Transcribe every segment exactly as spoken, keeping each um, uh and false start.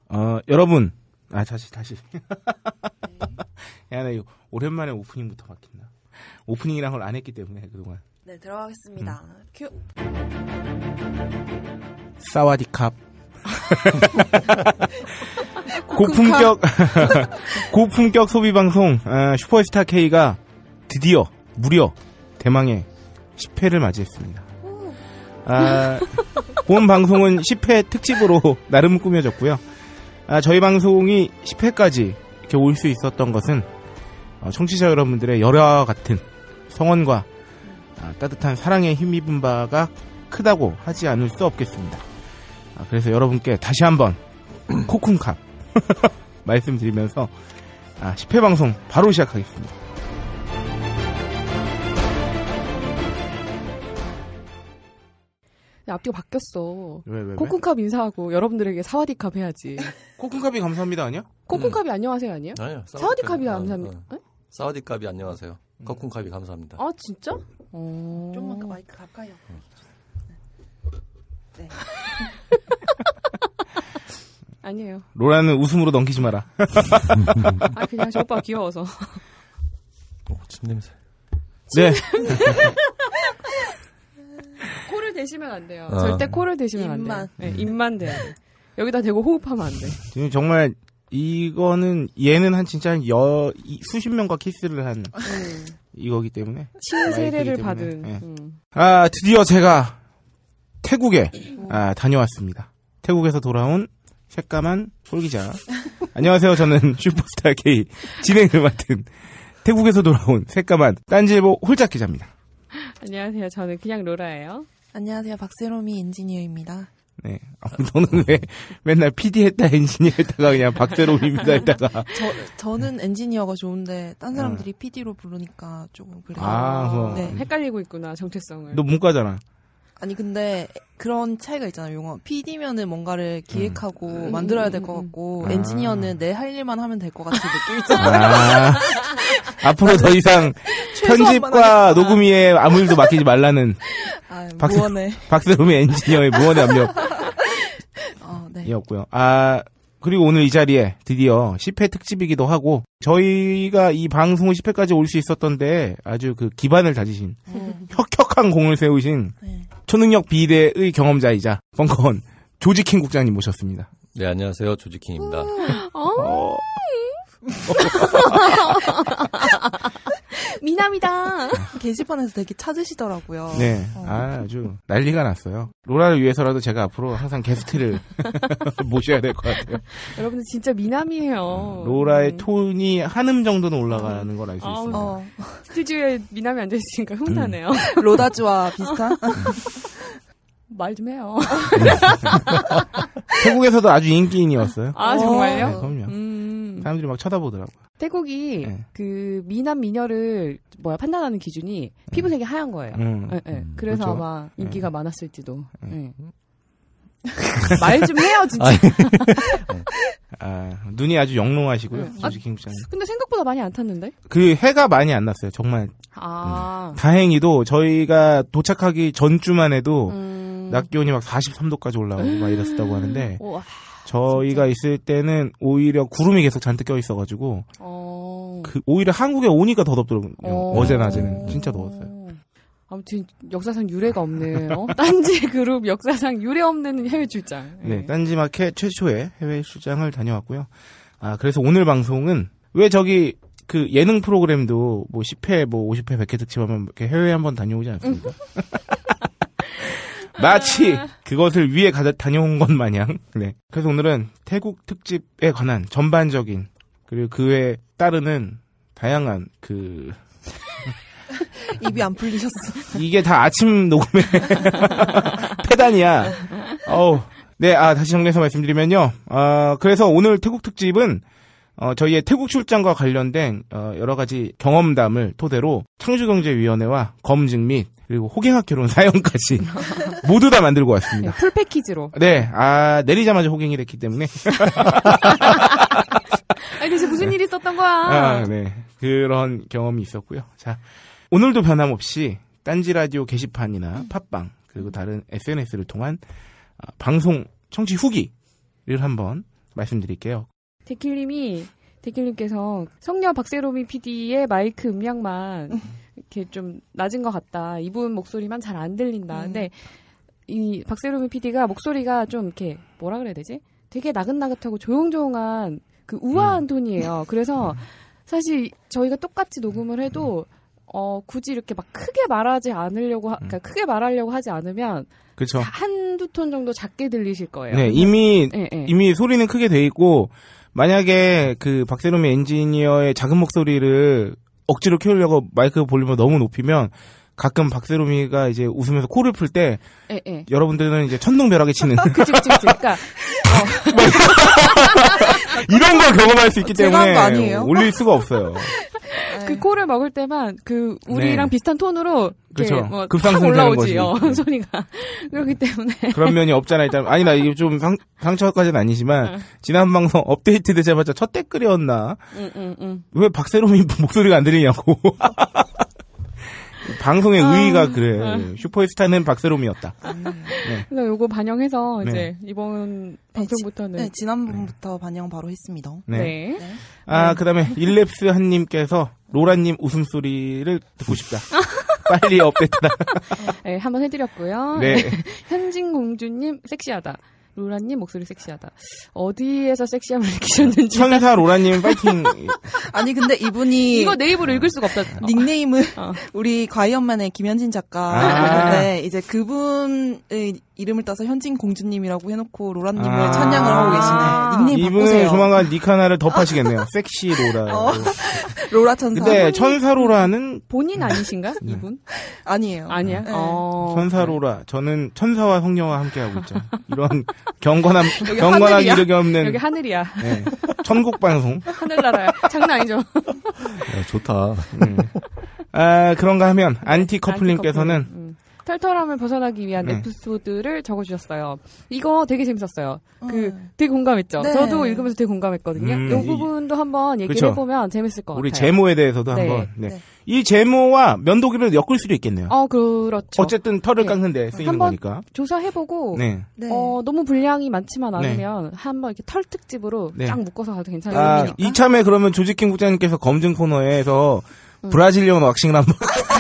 어, 여러분, 아, 다시, 다시. 야, 나 이거 오랜만에 오프닝부터 막힌다. 오프닝이란 걸 안 했기 때문에, 그동안. 네, 들어가겠습니다. 음. 큐. 사와디캅. 고품격, 고품격 소비방송, 아, 슈퍼스타 K가 드디어, 무려, 대망의 십 회를 맞이했습니다. 아, 본 방송은 십 회 특집으로 나름 꾸며졌고요. 아, 저희 방송이 십 회까지 이렇게 올 수 있었던 것은 어, 청취자 여러분들의 열화 같은 성원과 아, 따뜻한 사랑에 힘입은 바가 크다고 하지 않을 수 없겠습니다. 아, 그래서 여러분께 다시 한번 코쿤캅 말씀드리면서 아, 십 회 방송 바로 시작하겠습니다. 야, 앞뒤가 바뀌었어. 왜, 왜, 왜? 코쿤캅 인사하고 여러분들에게 사와디캅 해야지. 코쿤캅이 감사합니다 아니야? 코쿤캅이 음. 안녕하세요 아니에요? 아니요. 사와디캅이 감사합니다. 어, 어. 사와디캅이 안녕하세요. 음. 코쿤캅이 감사합니다. 아 진짜? 어... 좀만 마이크 가까이. 어. 네. 아니에요. 로라는 웃음으로 넘기지 마라. 아 그냥 저 오빠 귀여워서. 오, 침 냄새. 네. 코를 대시면 안 돼요. 어. 절대 코를 대시면 안 돼요. 네, 입만 대요. 여기다 대고 호흡하면 안 돼. 지금 정말 이거는 얘는 한 진짜 한 여, 수십 명과 키스를 한 음. 이거기 때문에 친 세례를 때문에. 받은. 네. 음. 아 드디어 제가 태국에 아, 다녀왔습니다. 태국에서 돌아온 새까만 홀기자. 안녕하세요. 저는 슈퍼스타 K 진행을 맡은 태국에서 돌아온 새까만 딴지일보 홀짝 기자입니다. 안녕하세요. 저는 그냥 로라예요. 안녕하세요. 박세롬이 엔지니어입니다. 네. 아, 너는 왜 맨날 피디 했다 엔지니어 했다가 그냥 박세롬입니다 했다가. 저, 저는 엔지니어가 좋은데 딴 사람들이 어. 피디로 부르니까 조금 그래요. 아, 뭐. 네. 헷갈리고 있구나. 정체성을. 너 문과잖아. 아니 근데 그런 차이가 있잖아요. 용어. 피디면은 뭔가를 기획하고 음. 만들어야 될 것 같고 아. 엔지니어는 내 할 일만 하면 될 것 같은 느낌 있잖아요. 아. 앞으로 더 이상 편집과 녹음위에 아무 일도 맡기지 말라는 아, 무언의 박세롬의 엔지니어의 무언의 압력 어, 네. 이었고요. 아 그리고 오늘 이 자리에 드디어 십 회 특집이기도 하고 저희가 이 방송을 십 회까지 올 수 있었던데 아주 그 기반을 다지신 음. 혁혁한 공을 세우신 네. 초능력 비대의 경험자이자 벙커원 조지킹 국장님 모셨습니다. 네 안녕하세요 조지킹입니다. 어. 미남이다. 게시판에서 되게 찾으시더라고요. 네, 어. 아주 난리가 났어요. 로라를 위해서라도 제가 앞으로 항상 게스트를 모셔야 될 것 같아요. 여러분들 진짜 미남이에요. 로라의 음. 톤이 한음 정도는 올라가는 걸 알 수 있습니다. 어. 스튜디오에 미남이 앉아있으니까 흥나네요. 음. 로다주와 비슷한? 말 좀 해요. 태국에서도 아주 인기인이었어요. 아 정말요? 네, 그럼요. 음. 사람들이 막 쳐다보더라고요. 태국이 네. 그 미남 미녀를 뭐야 판단하는 기준이 피부색이 하얀 거예요. 음. 네, 네. 그래서 그렇죠? 아마 인기가 네. 많았을지도. 네. 말 좀 해요 진짜. 아, 눈이 아주 영롱하시고요. 네. 조지킹 국장님. 근데 생각보다 많이 안 탔는데? 그 해가 많이 안 났어요. 정말. 아. 음. 다행히도 저희가 도착하기 전주만 해도 음. 낮 기온이 막 사십삼 도까지 올라오고 막 이랬었다고 하는데 우와, 저희가 진짜? 있을 때는 오히려 구름이 계속 잔뜩 껴 있어가지고 어. 그 오히려 한국에 오니까 더 덥더라고요. 어. 어제 낮에는 진짜 더웠어요. 아무튼 역사상 유례가 없는 어? 딴지 그룹 역사상 유례 없는 해외 출장. 네, 네 딴지마켓 최초의 해외 출장을 다녀왔고요. 아 그래서 오늘 방송은 왜 저기 그 예능 프로그램도 뭐 십 회, 뭐 오십 회, 백 회 특집하면 이렇게 해외에 한번 다녀오지 않습니까? 마치 그것을 위해 가, 다녀온 것 마냥. 네. 그래서 오늘은 태국 특집에 관한 전반적인 그리고 그에 따르는 다양한 그 입이 안 풀리셨어. 이게 다 아침 녹음의 폐단이야. 어우. 네, 아 다시 정리해서 말씀드리면요. 어, 그래서 오늘 태국 특집은 어, 저희의 태국 출장과 관련된 어, 여러 가지 경험담을 토대로 창조경제위원회와 검증 및 그리고 호갱학 결혼 사연까지 모두 다 만들고 왔습니다. 네, 풀 패키지로. 네, 아 내리자마자 호갱이 됐기 때문에. 아니 대체 무슨 일이 있었던 거야? 아, 네, 그런 경험이 있었고요. 자, 오늘도 변함없이 딴지 라디오 게시판이나 팟빵 그리고 다른 에스엔에스를 통한 아, 방송 청취 후기를 한번 말씀드릴게요. 데킬님이 데킬님께서 성녀 박세롬이 피디의 마이크 음량만 이렇게 좀 낮은 것 같다. 이분 목소리만 잘 안 들린다. 음. 근데 이 박세롬이 피디가 목소리가 좀 이렇게 뭐라 그래야 되지? 되게 나긋나긋하고 조용조용한 그 우아한 음. 톤이에요. 그래서 사실 저희가 똑같이 녹음을 해도 어 굳이 이렇게 막 크게 말하지 않으려고 하, 그러니까 크게 말하려고 하지 않으면 그렇죠. 한두 톤 정도 작게 들리실 거예요. 네, 이미 네, 네. 이미 소리는 크게 돼 있고 만약에 그 박세롬이 엔지니어의 작은 목소리를 억지로 키우려고 마이크 볼륨을 너무 높이면 가끔 박세롬이가 이제 웃으면서 코를 풀 때 예, 예. 여러분들은 이제 천둥벼락에 치는 그치 그치 그치 그러니까 어. 이런 걸 경험할 수 있기 때문에 아니에요? 올릴 수가 없어요. 그 코를 먹을 때만 그 우리랑 네. 비슷한 톤으로 그렇죠. 뭐 급상승되는 거지. 어, 소리가 그렇기 때문에 그런 면이 없잖아. 일단 아니 나 이게 좀 상, 상처까지는 아니지만 응. 지난 방송 업데이트 되자마자 첫 댓글이었나? 응, 응, 응. 왜 박세롬이 목소리가 안 들리냐고. 방송의 아, 의의가 그래. 아. 슈퍼스타는 박세롬이었다. 네. 그래서 요거 반영해서 네. 이제 이번 방송부터는 네, 지난번부터 네. 반영 바로 했습니다. 네. 네. 네. 아 그다음에 일랩스 한님께서 로라님 웃음소리를 듣고 싶다. 빨리 업데이트다. 네, 한번 해드렸고요. 네. 현진공주님 섹시하다. 로라님 목소리 섹시하다. 어디에서 섹시함을 느끼셨는지. 천사 로라님 파이팅. 아니 근데 이분이 이거 내 입으로 읽을 수가 없다. 닉네임을 어. 우리 과이언만의 김현진 작가인데 아. 이제 그분의 이름을 따서 현진 공주님이라고 해놓고 로라님을 아. 찬양을 하고 계시네. 닉네임 이분은 바꾸세요. 조만간 닉 하나를 더 파시겠네요. 섹시 로라. 어. 로라 천사. 근데 천사 로라는 본인 아니신가? 네. 이분? 아니에요. 아니야. 네. 어. 천사 로라. 저는 천사와 성녀와 함께 하고 있죠. 이런 경건함, 경건함 이력이 없는 여기 하늘이야. 네. 천국 방송. 하늘나라야. 장난 아니죠. 야, 좋다. 음. 아 그런가 하면 안티 커플님께서는 안티 커플. 음. 털털함을 벗어나기 위한 네. 에피소드를 적어주셨어요. 이거 되게 재밌었어요. 음. 그 되게 공감했죠. 네. 저도 읽으면서 되게 공감했거든요. 음. 이 부분도 한번 얘기를 그쵸. 해보면 재밌을 것 우리 같아요. 우리 제모에 대해서도 네. 한번. 네. 네. 이 제모와 면도기를 엮을 수도 있겠네요. 어, 그렇죠. 어쨌든 털을 네. 깎는데 쓰이는 한번 거니까. 조사해보고 네. 네. 어, 너무 분량이 많지만 않으면 네. 한번 이렇게 털 특집으로 네. 쫙 묶어서 가도 괜찮아요. 아, 이참에 그러면 조지킹 국장님께서 검증 코너에서 음. 브라질리언 왁싱을 한번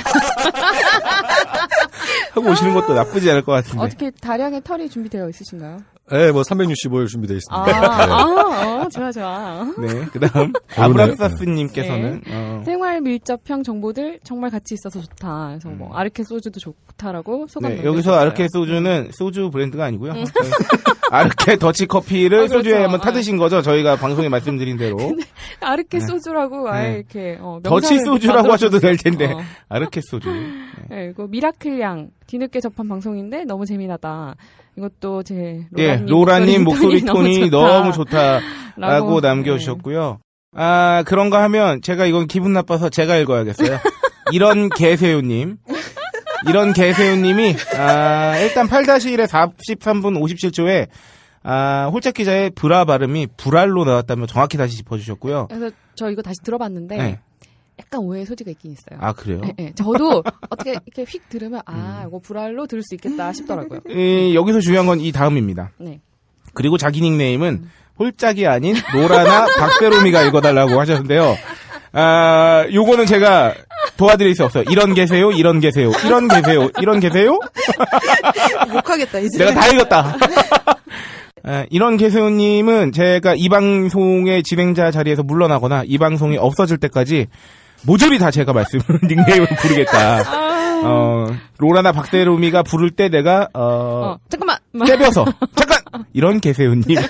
하고 오시는 것도 나쁘지 않을 것 같은데. 어떻게 다량의 털이 준비되어 있으신가요? 네, 뭐 삼백육십오 일 준비되어 있습니다. 아, 네. 아 어, 좋아 좋아. 네, 그다음 아브락사스님께서는 네. 어. 생활 밀접형 정보들 정말 가치 있어서 좋다. 그래서 뭐 아르케 소주도 좋다라고 소감. 네, 여기서 아르케 소주는 소주 브랜드가 아니고요. 음. 아르케 더치 커피를 아, 그렇죠. 소주에 한번 타드신 아. 거죠. 저희가 방송에 말씀드린 대로. 아르케 소주라고 네. 아예 이렇게 어, 더치 소주라고 하셔도 될 텐데 어. 아르케 소주. 네. 네, 이거 미라클양 뒤늦게 접한 방송인데 너무 재미나다. 이것도 제 로라님, 예, 로라님 목소리, 목소리 톤이 너무, 좋다. 너무 좋다라고 남겨주셨고요. 네. 아 그런가 하면 제가 이건 기분 나빠서 제가 읽어야겠어요. 이런 개새우님. 이런 개새우님이 아, 일단 팔 일에 사십삼 분 오십칠 초에 아, 홀짝 기자의 브라 발음이 불알로 나왔다면 정확히 다시 짚어주셨고요. 그래서 저 이거 다시 들어봤는데 네. 약간 오해의 소지가 있긴 있어요. 아 그래요? 네, 네. 저도 어떻게 이렇게 휙 들으면 아 이거 불알로 들을 수 있겠다 싶더라고요. 이, 여기서 중요한 건 이 다음입니다. 네. 그리고 자기 닉네임은 음. 홀짝이 아닌 로라나 박세롬이가 읽어달라고 하셨는데요. 아 요거는 제가 도와드릴 수 없어요. 이런 계세요, 이런 계세요, 이런 계세요, 이런 계세요? 욕하겠다 이제. 내가 다 읽었다. 아, 이런 개세훈님은 제가 이 방송의 진행자 자리에서 물러나거나 이 방송이 없어질 때까지 모조리 다 제가 말씀 닉네임을 부르겠다. 어, 로라나 박세롬이가 부를 때 내가 어, 어 잠깐만 떼벼서 잠깐 이런 개세훈님.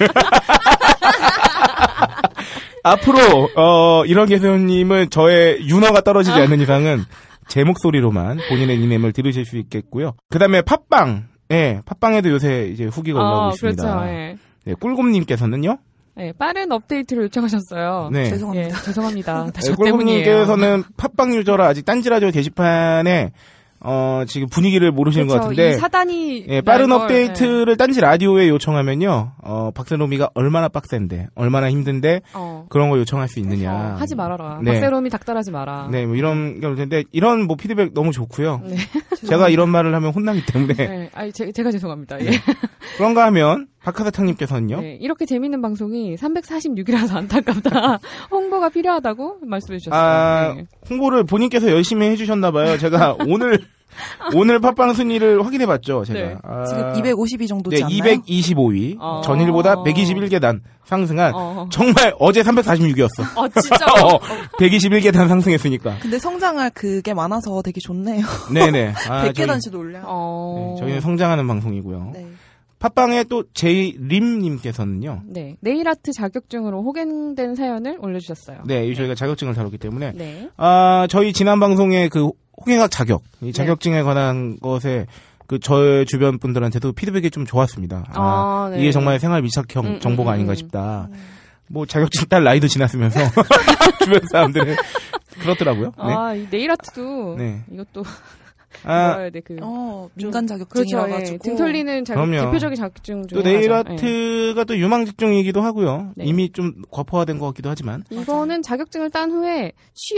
앞으로 어, 이런 개세훈님은 저의 윤허가 떨어지지 않는 이상은 제 목소리로만 본인의 닉네임을 들으실 수 있겠고요. 그 다음에 팟빵. 네, 팟빵에도 요새 이제 후기가 올라오고 어, 있습니다. 그렇죠. 네. 네, 꿀곰님께서는요? 네, 빠른 업데이트를 요청하셨어요. 네. 죄송합니다. 네, 죄송합니다. 다 네, 저 때문이에요. 꿀곰님께서는 팟빵 유저라 아직 딴지라디오 게시판에 어, 지금 분위기를 모르시는 그렇죠. 것 같은데. 이 사단이. 예, 빠른 걸, 업데이트를 네. 딴지 라디오에 요청하면요, 어, 박세롬이가 얼마나 빡센데, 얼마나 힘든데, 어. 그런 걸 요청할 수 있느냐. 어, 하지 말아라. 네. 박세롬이 닥달하지 마라. 네, 뭐 이런 경우 텐데, 이런 뭐 피드백 너무 좋고요. 네. 제가 이런 말을 하면 혼나기 때문에. 네, 아니, 제, 제가 죄송합니다. 예. 네. 그런가 하면, 박하사탕님께서는요. 네, 이렇게 재밌는 방송이 삼백사십육이라서 안타깝다. 홍보가 필요하다고 말씀해 주셨어요. 아, 네. 홍보를 본인께서 열심히 해주셨나봐요. 제가 오늘 오늘 팟빵 순위를 확인해봤죠. 제가 네. 아, 지금 이백오십 위 정도지 네, 않나요? 이백이십오 위. 어. 전일보다 백이십일 계단 상승한 어. 정말 어제 삼백사십육이었어. 아 진짜. 어, 백이십일 계단 상승했으니까. 근데 성장할 그게 많아서 되게 좋네요. 네네. 아, 백 계단씩 저희, 올려. 어... 네, 저희는 성장하는 방송이고요. 네. 팟빵에 또 제이림님께서는요. 네, 네일아트 자격증으로 호갱된 사연을 올려주셨어요. 네, 저희가 자격증을 다뤘기 때문에 네. 아 저희 지난 방송에 그 홍행학 자격, 이 자격증에 네. 관한 것에 그 저의 주변 분들한테도 피드백이 좀 좋았습니다. 아, 아, 네. 이게 정말 생활 밀착형 음, 정보가 음, 아닌가 음. 싶다. 뭐 자격증 딸 나이도 지났으면서 주변 사람들은 그렇더라고요. 네. 아, 이 네일아트도 네. 이것도 아, 뭐야 돼 그. 어, 민간 그렇죠. 자격증이라 예. 가지고. 등 털리는 자격, 그럼요. 대표적인 자격증 중에 또 네일아트가 또 유망 직종이기도 하고요. 네. 이미 좀 과포화된 것 같기도 하지만. 이거는 자격증을 딴 후에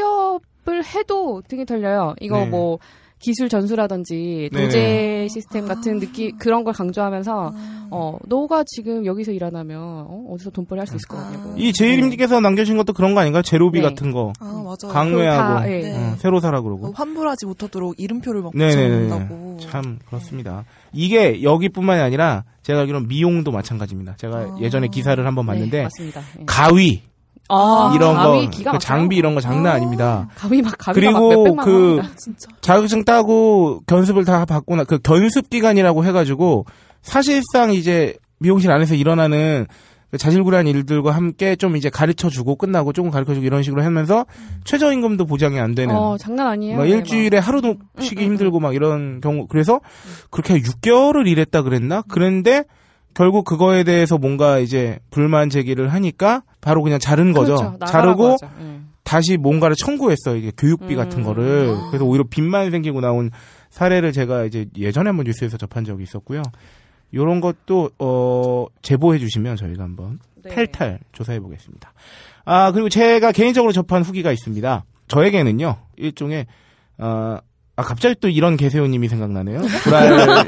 취업을 해도 등이 털려요. 이거 네. 뭐 기술 전수라든지 네네. 도제 시스템 같은 느낌 그런 걸 강조하면서 아. 어 너가 지금 여기서 일하면 어, 어디서 돈벌이 할 수 있을 것 같냐고. 이 제이림님께서 남겨주신 것도 그런 거 아닌가요? 제로비 네. 같은 거. 아, 맞아요. 강매하고 다, 예. 네. 어, 새로 사라 그러고. 어, 환불하지 못하도록 이름표를 막 네네네. 붙여놓는다고. 참 그렇습니다. 이게 여기뿐만이 아니라 제가 알기로는 미용도 마찬가지입니다. 제가 아. 예전에 기사를 한번 봤는데 네, 맞습니다. 예. 가위 아, 이런 가위 거, 기가 그 막혀요. 장비 이런 거 장난 아. 아닙니다. 가위 막 가위가 막 그리고 몇백만 그 원입니다. 진짜. 자격증 따고 견습을 다 받고 나 그 견습 기간이라고 해가지고 사실상 이제 미용실 안에서 일어나는 그 자질구레한 일들과 함께 좀 이제 가르쳐주고 끝나고 조금 가르쳐주고 이런 식으로 하면서 최저임금도 보장이 안 되는. 어, 장난 아니에요. 막 네, 일주일에 하루도 쉬기 힘들고 막 이런 경우 그래서 그렇게 육 개월을 일했다 그랬나? 그런데 결국 그거에 대해서 뭔가 이제 불만 제기를 하니까 바로 그냥 자른 거죠. 그렇죠. 나가라고 자르고 하죠. 예. 다시 뭔가를 청구했어요. 이게 교육비 음. 같은 거를. 그래서 오히려 빚만 생기고 나온 사례를 제가 이제 예전에 한번 뉴스에서 접한 적이 있었고요. 요런 것도 어 제보해 주시면 저희가 한번 네. 탈탈 조사해 보겠습니다. 아, 그리고 제가 개인적으로 접한 후기가 있습니다. 저에게는요. 일종의 어 아, 갑자기 또 이런 개새우님이 생각나네요. 불알,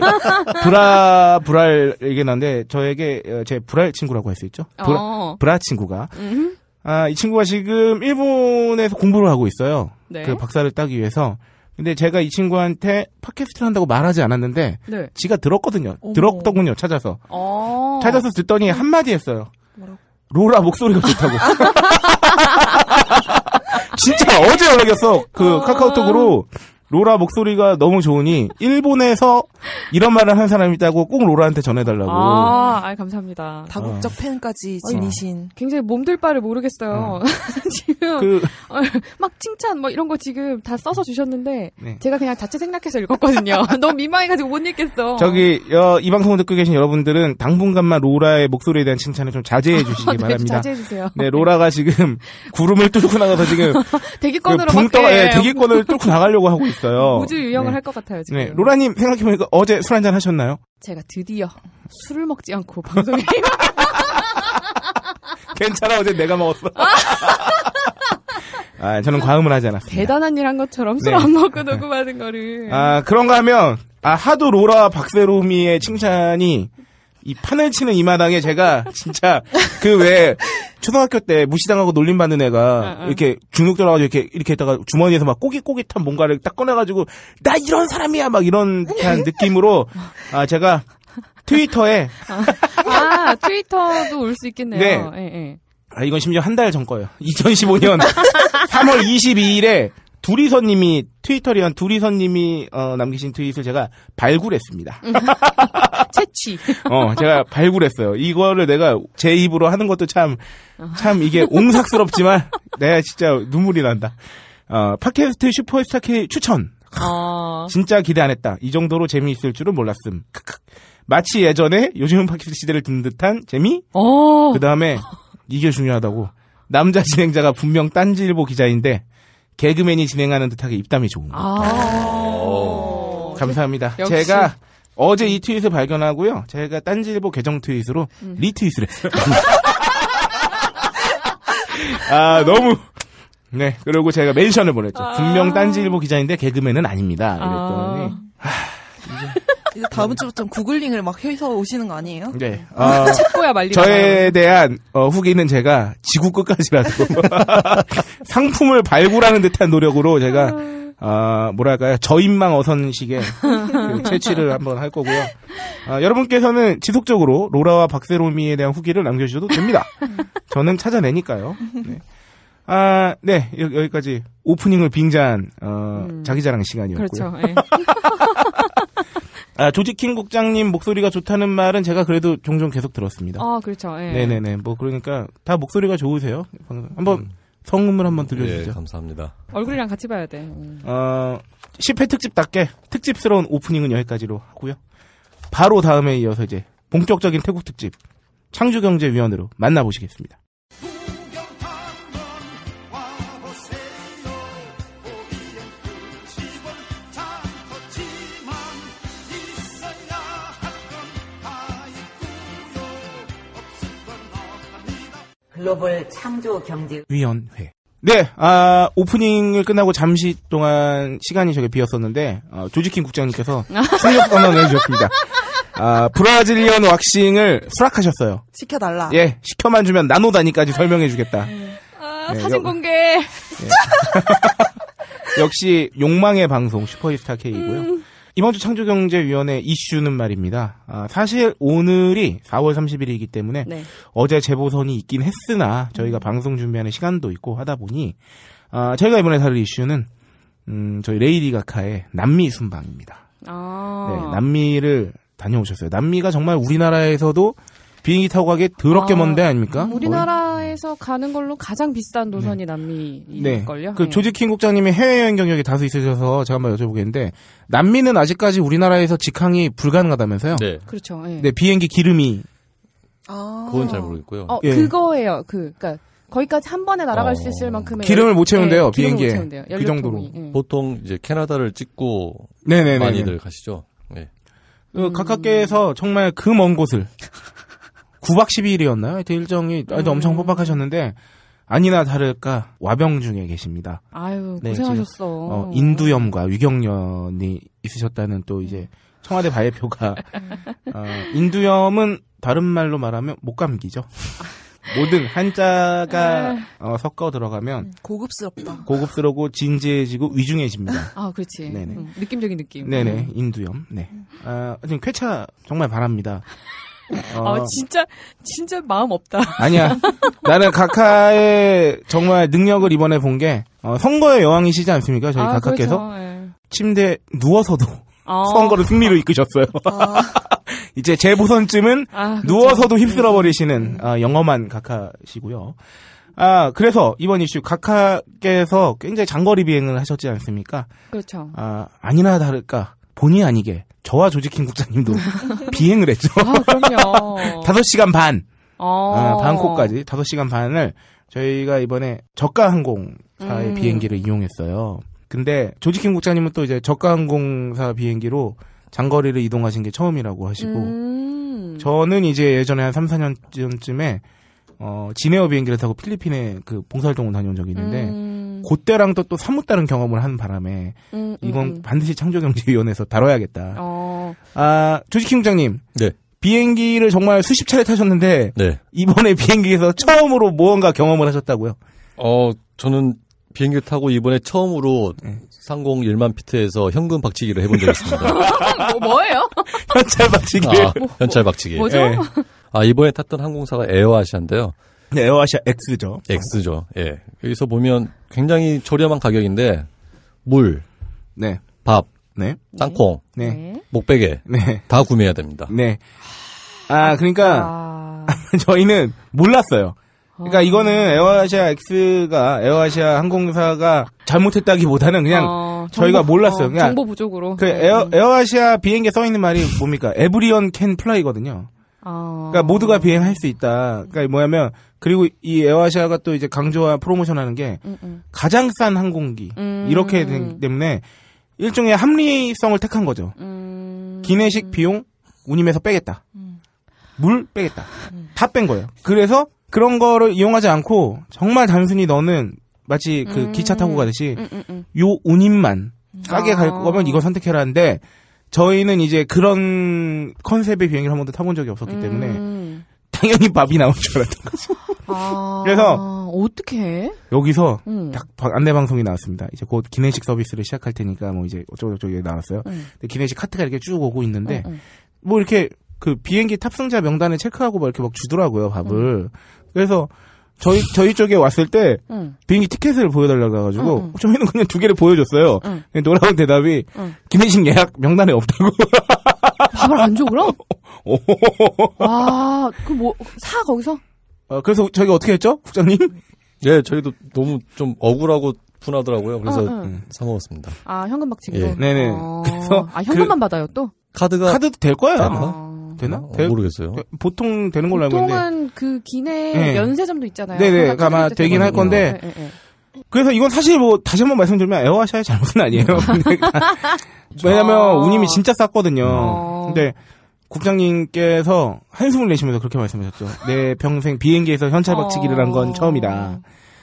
불아, 불알 얘기는데, 저에게, 어, 제 불알 친구라고 할 수 있죠? 불아, 어. 불아 친구가. 음. 아, 이 친구가 지금 일본에서 공부를 하고 있어요. 네. 그 박사를 따기 위해서. 근데 제가 이 친구한테 팟캐스트를 한다고 말하지 않았는데, 네. 지가 들었거든요. 어머. 들었더군요, 찾아서. 어. 찾아서 듣더니 한마디 했어요. 뭐라고? 로라 목소리가 좋다고. 진짜 어제 연락했어. 그 어. 카카오톡으로. 로라 목소리가 너무 좋으니 일본에서 이런 말을 하는 사람이 있다고 꼭 로라한테 전해달라고. 아, 아이, 감사합니다. 다국적 팬까지 지니신. 굉장히 몸둘 바를 모르겠어요. 지금 그 막 칭찬 뭐 이런 거 지금 다 써서 주셨는데 네. 제가 그냥 자체 생략해서 읽었거든요. 너무 민망해가지고 못 읽겠어. 저기 어, 이 방송을 듣고 계신 여러분들은 당분간만 로라의 목소리에 대한 칭찬을 좀 자제해 주시기 네, 좀 바랍니다. 자제해 주세요. 네, 로라가 지금 구름을 뚫고 나가서 지금 대기권으로 그 붕 막 떠, 예, 예, 대기권을 뚫고 나가려고 하고 있어요. 우주 유영을 네. 할 것 같아요 지금. 네, 로라님 생각해보니까 어제 술 한잔 하셨나요? 제가 드디어 술을 먹지 않고 방송에 괜찮아, 어제 내가 먹었어. 아, 저는 과음을 하지 않았습니다. 대단한 일 한 것처럼 술 네. 안 먹고 녹음하는 거를. 아, 그런가 하면, 아, 하도 로라 박세롬이의 칭찬이, 이 판을 치는 이 마당에 제가, 진짜, 그 왜, 초등학교 때 무시당하고 놀림받는 애가, 응, 응. 이렇게 중독 들어가지고 이렇게, 이렇게 했다가 주머니에서 막 꼬깃꼬깃한 뭔가를 딱 꺼내가지고, 나 이런 사람이야! 막 이런 듯한 느낌으로, 아, 제가, 트위터에, 아, 트위터도 올 수 있겠네요. 네. 예, 예. 아, 이건 심지어 한 달 전 거예요. 이천십오 년 삼월 이십이일에 두리선님이 트위터리한 두리선님이 어, 남기신 트윗을 제가 발굴했습니다. 채취. 어, 제가 발굴했어요. 이거를 내가 제 입으로 하는 것도 참, 참 이게 옹삭스럽지만 내가 진짜 눈물이 난다. 어, 팟캐스트 슈퍼스타 K 추천. 어. 진짜 기대 안 했다. 이 정도로 재미있을 줄은 몰랐음. 크크. 마치 예전에 요즘은 팟캐스트 시대를 듣는 듯한 재미? 어. 그 다음에 이게 중요하다고. 남자 진행자가 분명 딴지일보 기자인데 개그맨이 진행하는 듯하게 입담이 좋은 거. 아. 감사합니다. 역시. 제가 어제 이 트윗을 발견하고요. 제가 딴지일보 계정 트윗으로 음. 리트윗을 했어요. 아, 너무. 네. 그리고 제가 멘션을 보냈죠. 아. 분명 딴지일보 기자인데 개그맨은 아닙니다. 이랬더니. 아. 이제 다음 주부터 구글링을 막 해서 오시는 거 아니에요? 네. 어, 찾고야 말리. 저에 대한 어, 후기는 제가 지구 끝까지라도 상품을 발굴하는 듯한 노력으로 제가 어, 뭐랄까요 저인망 어선식의 그 채취를 한번 할 거고요. 어, 여러분께서는 지속적으로 로라와 박세롬이에 대한 후기를 남겨주셔도 됩니다. 저는 찾아내니까요. 네. 아, 네 여기까지 오프닝을 빙자한 어, 음. 자기자랑 시간이었고요. 그렇죠. 네. 아, 조지킹 국장님 목소리가 좋다는 말은 제가 그래도 종종 계속 들었습니다. 아, 그렇죠. 예. 네네네. 뭐, 그러니까, 다 목소리가 좋으세요. 한번, 음. 성음을 한번 들려주죠. 예, 감사합니다. 얼굴이랑 같이 봐야 돼. 음. 어, 십 회 특집답게 특집스러운 오프닝은 여기까지로 하고요. 바로 다음에 이어서 이제, 본격적인 태국 특집, 창조경제위원으로 만나보시겠습니다. 글로벌 창조경제위원회. 네, 아, 오프닝을 끝나고 잠시 동안 시간이 저게 비었었는데, 어, 조지킹 국장님께서 충격 선언을 해주셨습니다. 아, 브라질리언 왁싱을 수락하셨어요. 시켜달라. 예, 시켜만 주면 나노 단위까지 설명해주겠다. 아, 네, 사진 여, 공개. 예. 역시 욕망의 방송 슈퍼스타 K이고요. 음. 이번 주 창조경제위원회 이슈는 말입니다. 아, 사실 오늘이 사월 삼십일이기 때문에 네. 어제 재보선이 있긴 했으나 저희가 음. 방송 준비하는 시간도 있고 하다 보니 아, 저희가 이번에 다룰 이슈는 음, 저희 레이디 가카의 남미 순방입니다. 아. 네, 남미를 다녀오셨어요. 남미가 정말 우리나라에서도 비행기 타고 가기 더럽게 아, 먼 데 아닙니까? 우리나라에서 가는 걸로 가장 비싼 노선이 네. 남미일걸요? 네. 그 네. 조지킹 국장님이 해외여행 경력이 다수 있으셔서 제가 한번 여쭤보겠는데 남미는 아직까지 우리나라에서 직항이 불가능하다면서요? 네. 그렇죠. 네. 네, 비행기 기름이. 아. 그건 잘 모르겠고요. 어, 예. 그거예요. 그, 그니까 거기까지 한 번에 날아갈 어. 수 있을 만큼의 기름을 못 채운대요, 네, 비행기에. 못 채운대요. 그 정도로. 네. 보통 이제 캐나다를 찍고 네네네네. 많이들 가시죠. 네. 그 가깝게에서 정말 그 먼 곳을 구 박 십이 일이었나요? 하여튼 일정이 음. 엄청 빡빡하셨는데 아니나 다를까 와병중에 계십니다. 아유 고생하셨어. 네, 어, 인두염과 위경련이 있으셨다는 또 이제 청와대 발표가 어, 인두염은 다른 말로 말하면 목감기죠. 모든 한자가 어, 섞어 들어가면 고급스럽다. 고급스럽고 진지해지고 위중해집니다. 아, 그렇지. 네네. 음, 느낌적인 느낌. 네네. 음. 인두염. 네. 아, 지금 쾌차 정말 바랍니다. 어, 아, 진짜, 진짜 마음 없다. 아니야. 나는 가카의 정말 능력을 이번에 본 게, 어, 선거의 여왕이시지 않습니까? 저희 아, 가카께서. 그렇죠. 네. 침대에 누워서도 아. 선거를 승리로 이끄셨어요. 아. 이제 재보선쯤은 아, 그렇죠. 누워서도 휩쓸어버리시는 어, 영험한 가카시고요. 아, 그래서 이번 이슈 가카께서 굉장히 장거리 비행을 하셨지 않습니까? 그렇죠. 아, 아니나 다를까. 본의 아니게 저와 조지킹 국장님도 비행을 했죠. 아, 그럼요. 다섯 시간 반. 어. 아, 방콕까지 다섯 시간 반을 저희가 이번에 저가 항공사의 음. 비행기를 이용했어요. 근데 조지킹 국장님은 또 이제 저가 항공사 비행기로 장거리를 이동하신 게 처음이라고 하시고 음. 저는 이제 예전에 한 삼, 사 년 전쯤에 어, 지네어 비행기를 타고 필리핀에 그 봉사활동을 다녀온 적이 있는데 음. 그때랑 또, 또 사뭇 다른 경험을 한 바람에 음, 이건 음. 반드시 창조경제위원회에서 다뤄야겠다. 어. 아, 조지킹 국장님. 네. 비행기를 정말 수십 차례 타셨는데 네. 이번에 비행기에서 처음으로 무언가 경험을 하셨다고요? 어, 저는 비행기 타고 이번에 처음으로 네. 상공 일만 피트에서 현금 박치기를 해본 적이 있습니다. 뭐, 뭐예요? 현찰 박치기. 아, 현찰 박치기. 뭐죠? 네. 아, 이번에 탔던 항공사가 에어아시아인데요. 네, 에어아시아 X죠. X죠. 예. 여기서 보면 굉장히 저렴한 가격인데 물, 네, 밥, 네, 땅콩, 네, 목베개, 네, 다 구매해야 됩니다. 네. 아, 그러니까 아... 저희는 몰랐어요. 그러니까 이거는 에어아시아 X가 에어아시아 항공사가 잘못했다기보다는 그냥 어, 정보, 저희가 몰랐어요. 어, 그냥 정보 부족으로. 그 에어 에어아시아 비행기에 써 있는 말이 뭡니까? 에브리언 캔 플라이거든요. 아... 그러니까 모두가 비행할 수 있다. 그러니까 뭐냐면 그리고 이 에어아시아가 또 이제 강조와 프로모션하는 게 음, 음. 가장 싼 항공기 음. 이렇게 되기 때문에 일종의 합리성을 택한 거죠. 음. 기내식 비용 운임에서 빼겠다. 음. 물 빼겠다. 음. 다 뺀 거예요. 그래서 그런 거를 이용하지 않고 정말 단순히 너는 마치 그 음. 기차 타고 가듯이 음, 음, 음. 요 운임만 싸게 아. 갈 거면 이거 선택해라는데 저희는 이제 그런 컨셉의 비행기를 한 번도 타본 적이 없었기 때문에 음. 당연히 밥이 나올 줄 알았던 거죠. 아, 그래서 어떻게 해? 여기서 음. 딱 안내 방송이 나왔습니다. 이제 곧 기내식 서비스를 시작할 테니까 뭐 이제 어쩌고저쩌고 나왔어요. 음. 근데 기내식 카트가 이렇게 쭉 오고 있는데 음, 음. 뭐 이렇게 그 비행기 탑승자 명단을 체크하고 막 이렇게 막 주더라고요, 밥을. 음. 그래서 저희 저희 쪽에 왔을 때 응. 비행기 티켓을 보여달라고 해가지고 응, 응. 저희는 그냥 두 개를 보여줬어요. 응. 돌아온 대답이 응. 기내식 예약 명단에 없다고. 밥을 안 줘 그럼? 아, 그 뭐 사 거기서? 어, 그래서 저희가 어떻게 했죠, 국장님? 네, 저희도 너무 좀 억울하고 분하더라고요. 그래서 어, 응. 사 먹었습니다. 아, 현금 박치기로? 예. 네네. 어... 그래서 아 현금만 그, 받아요 또? 카드가 카드도 될 거야. 되나? 되나? 어, 될, 모르겠어요. 보통 되는 걸로 알고 있는데. 보통은 그 기내 네. 면세점도 있잖아요. 네네. 아마 되긴 할 건데. 네, 네, 네. 그래서 이건 사실 뭐 다시 한번 말씀드리면 에어아시아의 잘못은 아니에요. 왜냐면 아~ 운임이 진짜 쌌거든요. 아~ 근데 국장님께서 한숨을 내시면서 그렇게 말씀하셨죠. 내 평생 비행기에서 현찰 박치기를 한 건 처음이다.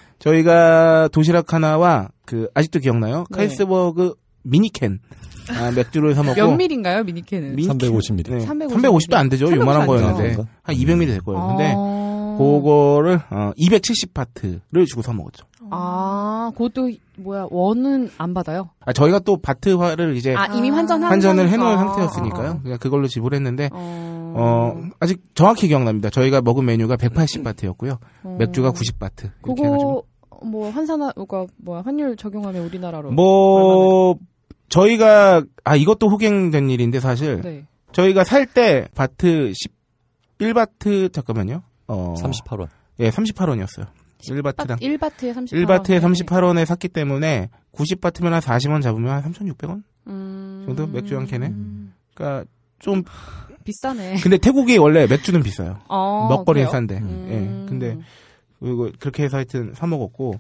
저희가 도시락 하나와 그 아직도 기억나요? 네. 카이스버그 미니캔. 아, 맥주를 사 먹고. 몇 밀인가요, 미니캔은? 미니캔. 삼백오십 밀리리터. 네. 삼백오십도 안 되죠. 요만한 거였는데. 한 이백 밀리리터 될 거예요. 근데, 아~ 그거를, 어, 이백칠십 바트를 주고 사 먹었죠. 아, 그것도, 뭐야, 원은 안 받아요? 아, 저희가 또 바트화를 이제. 아, 이미 환전 환전을 해놓은 아~ 상태였으니까요. 그냥 그걸로 지불했는데, 어... 어, 아직 정확히 기억납니다. 저희가 먹은 메뉴가 백팔십 바트였고요. 어... 맥주가 구십 바트. 그거, 해가지고. 뭐, 환산하, 그니까, 뭐야, 환율 적용하면 우리나라로. 뭐, 저희가 아 이것도 호갱된 일인데 사실 네. 저희가 살 때 바트 십일 바트 잠깐만요. 어 삼십팔 원. 예, 삼십팔 원이었어요. 일 바트당 일 바트에 삼십팔 원. 일 바트에 삼십팔 원에 샀기 때문에 구십 바트면 한 사십 원 잡으면 한 삼천육백 원 음... 정도 맥주 한 캔에. 그러니까 좀 비싸네. 근데 태국이 원래 맥주는 비싸요. 어, 먹거리는 싼데. 음... 예. 근데 그리고 그렇게 해서 하여튼 사 먹었고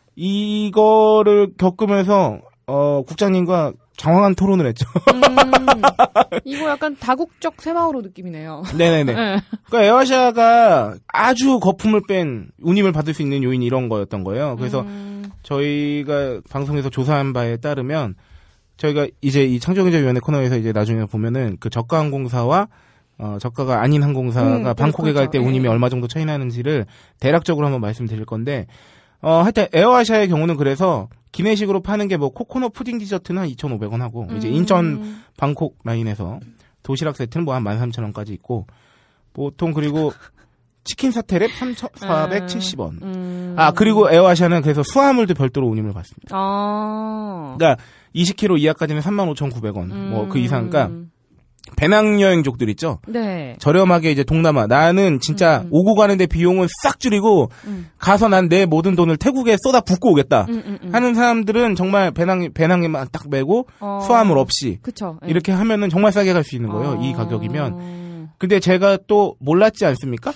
이거를 겪으면서 어, 국장님과 장황한 토론을 했죠. 음, 이거 약간 다국적 새마을호 느낌이네요. 네네네. 네. 그러니까 에어아시아가 아주 거품을 뺀 운임을 받을 수 있는 요인이 이런 거였던 거예요. 그래서 음. 저희가 방송에서 조사한 바에 따르면 저희가 이제 이 창조경제위원회 코너에서 이제 나중에 보면은 그 저가 항공사와 어, 저가가 아닌 항공사가 음, 방콕에 갈 때 운임이 네. 얼마 정도 차이 나는지를 대략적으로 한번 말씀드릴 건데 어, 하여튼 에어아시아의 경우는 그래서 기내식으로 파는 게 뭐 코코넛 푸딩 디저트는 한 이천오백 원 하고 음. 이제 인천 방콕 라인에서 도시락 세트는 뭐 한 만 삼천 원까지 있고 보통 그리고 치킨 사태랩 삼천사백칠십 원. 음. 아 그리고 에어아시아는 그래서 수화물도 별도로 운임을 받습니다. 아. 그러니까 이십 킬로미터 이하까지는 삼만 오천구백 원. 음. 뭐 그 이상 그러니까 배낭여행족들 있죠? 네. 저렴하게 이제 동남아. 나는 진짜 음. 오고 가는데 비용은 싹 줄이고 음. 가서 난 내 모든 돈을 태국에 쏟아 붓고 오겠다. 음, 음, 음. 하는 사람들은 정말 배낭, 배낭에만 딱 메고 어. 수화물 없이. 그쵸. 네. 이렇게 하면은 정말 싸게 갈 수 있는 거예요. 어. 이 가격이면. 근데 제가 또 몰랐지 않습니까?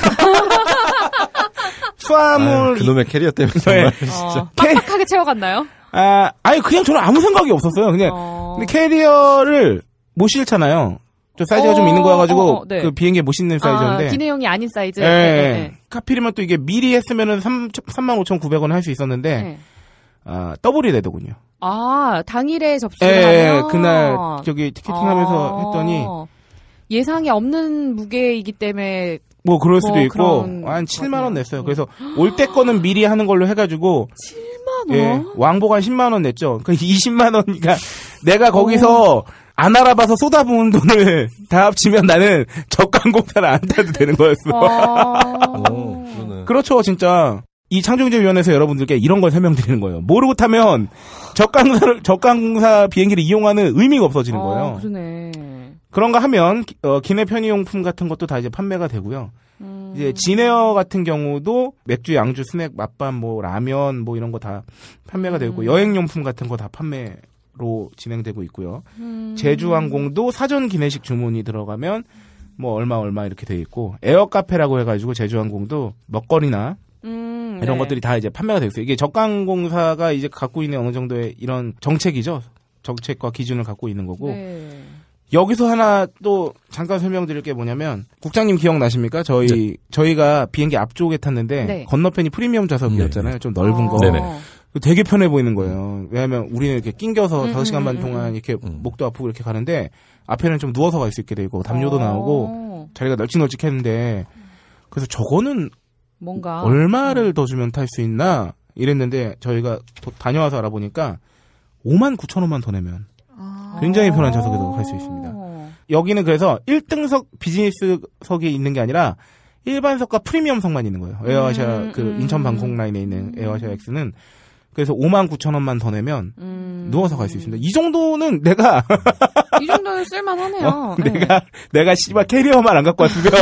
수화물. 아유, 그놈의 캐리어 때문에 정말 진짜. 어. 빡빡하게 채워갔나요? 아, 아니, 그냥 저는 아무 생각이 없었어요. 그냥. 어. 근데 캐리어를 못 실잖아요. 저 사이즈가 어, 좀 있는 거여가지고 어, 어, 네. 그 비행기에 못 싣는 사이즈인데. 아, 기내용이 아닌 사이즈. 네. 네, 네. 하필이면 또 이게 미리 했으면은 삼만 오천구백 원 할 수 있었는데 네. 아 더블이 되더군요. 아 당일에 접수를 네, 하면 그날 저기 티켓팅하면서 아, 했더니 예상에 없는 무게이기 때문에. 뭐 그럴 수도 뭐 있고 한 칠만 원 냈어요. 그래서 올 때 거는 미리 하는 걸로 해가지고 칠만 원? 예, 왕복 한 십만 원 냈죠. 그 이십만 원, 그러니까 내가 거기서 오. 안 알아봐서 쏟아부은 돈을 다 합치면 나는 저가항공사를 안 타도 되는 거였어. 오, 그러네. 그렇죠, 진짜. 이 창조경제위원회에서 여러분들께 이런 걸 설명드리는 거예요. 모르고 타면 저가항공사를, 저가항공사 비행기를 이용하는 의미가 없어지는 아, 거예요. 그러네. 그런가 하면, 어, 기내 편의용품 같은 것도 다 이제 판매가 되고요. 음. 이제 진에어 같은 경우도 맥주, 양주, 스낵, 맛밤, 뭐, 라면, 뭐 이런 거 다 판매가 되고, 음. 여행용품 같은 거 다 판매, 로 진행되고 있고요. 음. 제주항공도 사전 기내식 주문이 들어가면 뭐 얼마 얼마 이렇게 돼 있고 에어카페라고 해가지고 제주항공도 먹거리나 음, 이런 네. 것들이 다 이제 판매가 되고 있어요. 이게 저가항공사가 이제 갖고 있는 어느 정도의 이런 정책이죠. 정책과 기준을 갖고 있는 거고 네. 여기서 하나 또 잠깐 설명드릴 게 뭐냐면 국장님 기억나십니까? 저희 네. 저희가 비행기 앞쪽에 탔는데 네. 건너편이 프리미엄 좌석이었잖아요. 네. 좀 넓은 거. 네네. 되게 편해 보이는 거예요. 왜냐하면 우리는 이렇게 낑겨서 음, 다섯 시간 반 동안 이렇게 음. 목도 아프고 이렇게 가는데 앞에는 좀 누워서 갈 수 있게 되고 담요도 나오고 자리가 널찍널찍했는데 그래서 저거는 뭔가 얼마를 음. 더 주면 탈 수 있나 이랬는데 저희가 다녀와서 알아보니까 오만 구천 원만 더 내면 굉장히 편한 좌석에도 갈 수 있습니다. 여기는 그래서 일 등석 비즈니스석이 있는 게 아니라 일반석과 프리미엄석만 있는 거예요. 에어아시아 음, 그 음, 인천 방콕 라인에 있는 에어아시아 X는 그래서 오만 구천 원만 더 내면 음. 누워서 갈 수 있습니다. 이 정도는 내가 이 정도는 쓸만하네요. 어, 네. 내가 내가 씨발 캐리어만 안 갖고 왔으면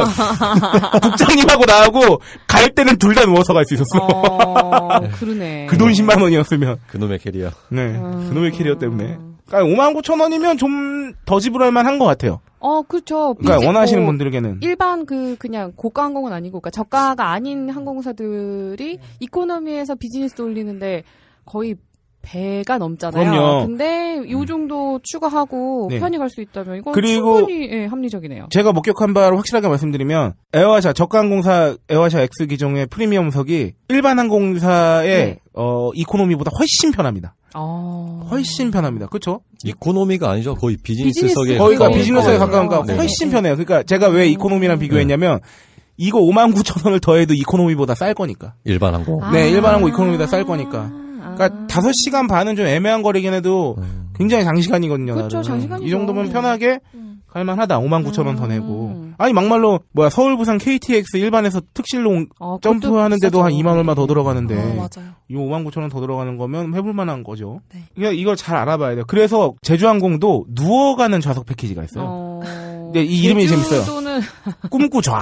국장님하고 나하고 갈 때는 둘 다 누워서 갈 수 있었어. 어, 그러네. 그 돈 십만 원이었으면 그놈의 캐리어. 네, 음. 그놈의 캐리어 때문에. 그러니까 오만 구천 원이면 좀 더 지불할 만한 것 같아요. 어, 그렇죠. 그러니까 원하시는 뭐 분들에게는 일반 그 그냥 고가 항공은 아니고, 그러니까 저가가 아닌 항공사들이 이코노미에서 비즈니스 올리는데 거의 배가 넘잖아요. 그럼요. 근데 요 정도 추가하고 네. 편히 갈 수 있다면 이건 그리고 충분히 예, 합리적이네요. 제가 목격한 바를 확실하게 말씀드리면 에어아시아 저가 항공사 에어아시아 X 기종의 프리미엄석이 일반 항공사의 네. 어, 이코노미보다 훨씬 편합니다. 아... 훨씬 편합니다. 그렇죠? 이코노미가 아니죠. 거의 비즈니스석에 거의가 비즈니스석에 가까운가 네. 훨씬 편해요. 그러니까 제가 왜 이코노미랑 비교했냐면 이거 오만 구천 원을 더해도 이코노미보다 쌀 거니까. 일반 항공. 네, 아~ 일반 항공 이코노미보다 쌀 거니까. 그러니까 다섯 시간 반은 좀 애매한 거리긴 해도 굉장히 장시간이거든요. 그렇죠, 장시간이죠. 이 정도면 편하게 음. 갈만하다. 오만 구천 원 더 내고. 아니 막말로 뭐야 서울 부산 케이티엑스 일반에서 특실로 아, 점프하는데도 한 이만 얼마 더 들어가는데 어, 맞아요. 이 오만 구천 원 더 들어가는 거면 해볼 만한 거죠. 네. 그러니까 이걸 잘 알아봐야 돼요. 그래서 제주항공도 누워가는 좌석 패키지가 있어요. 어... 근데 이 이름이 재밌어요. 꿈꾸 좌.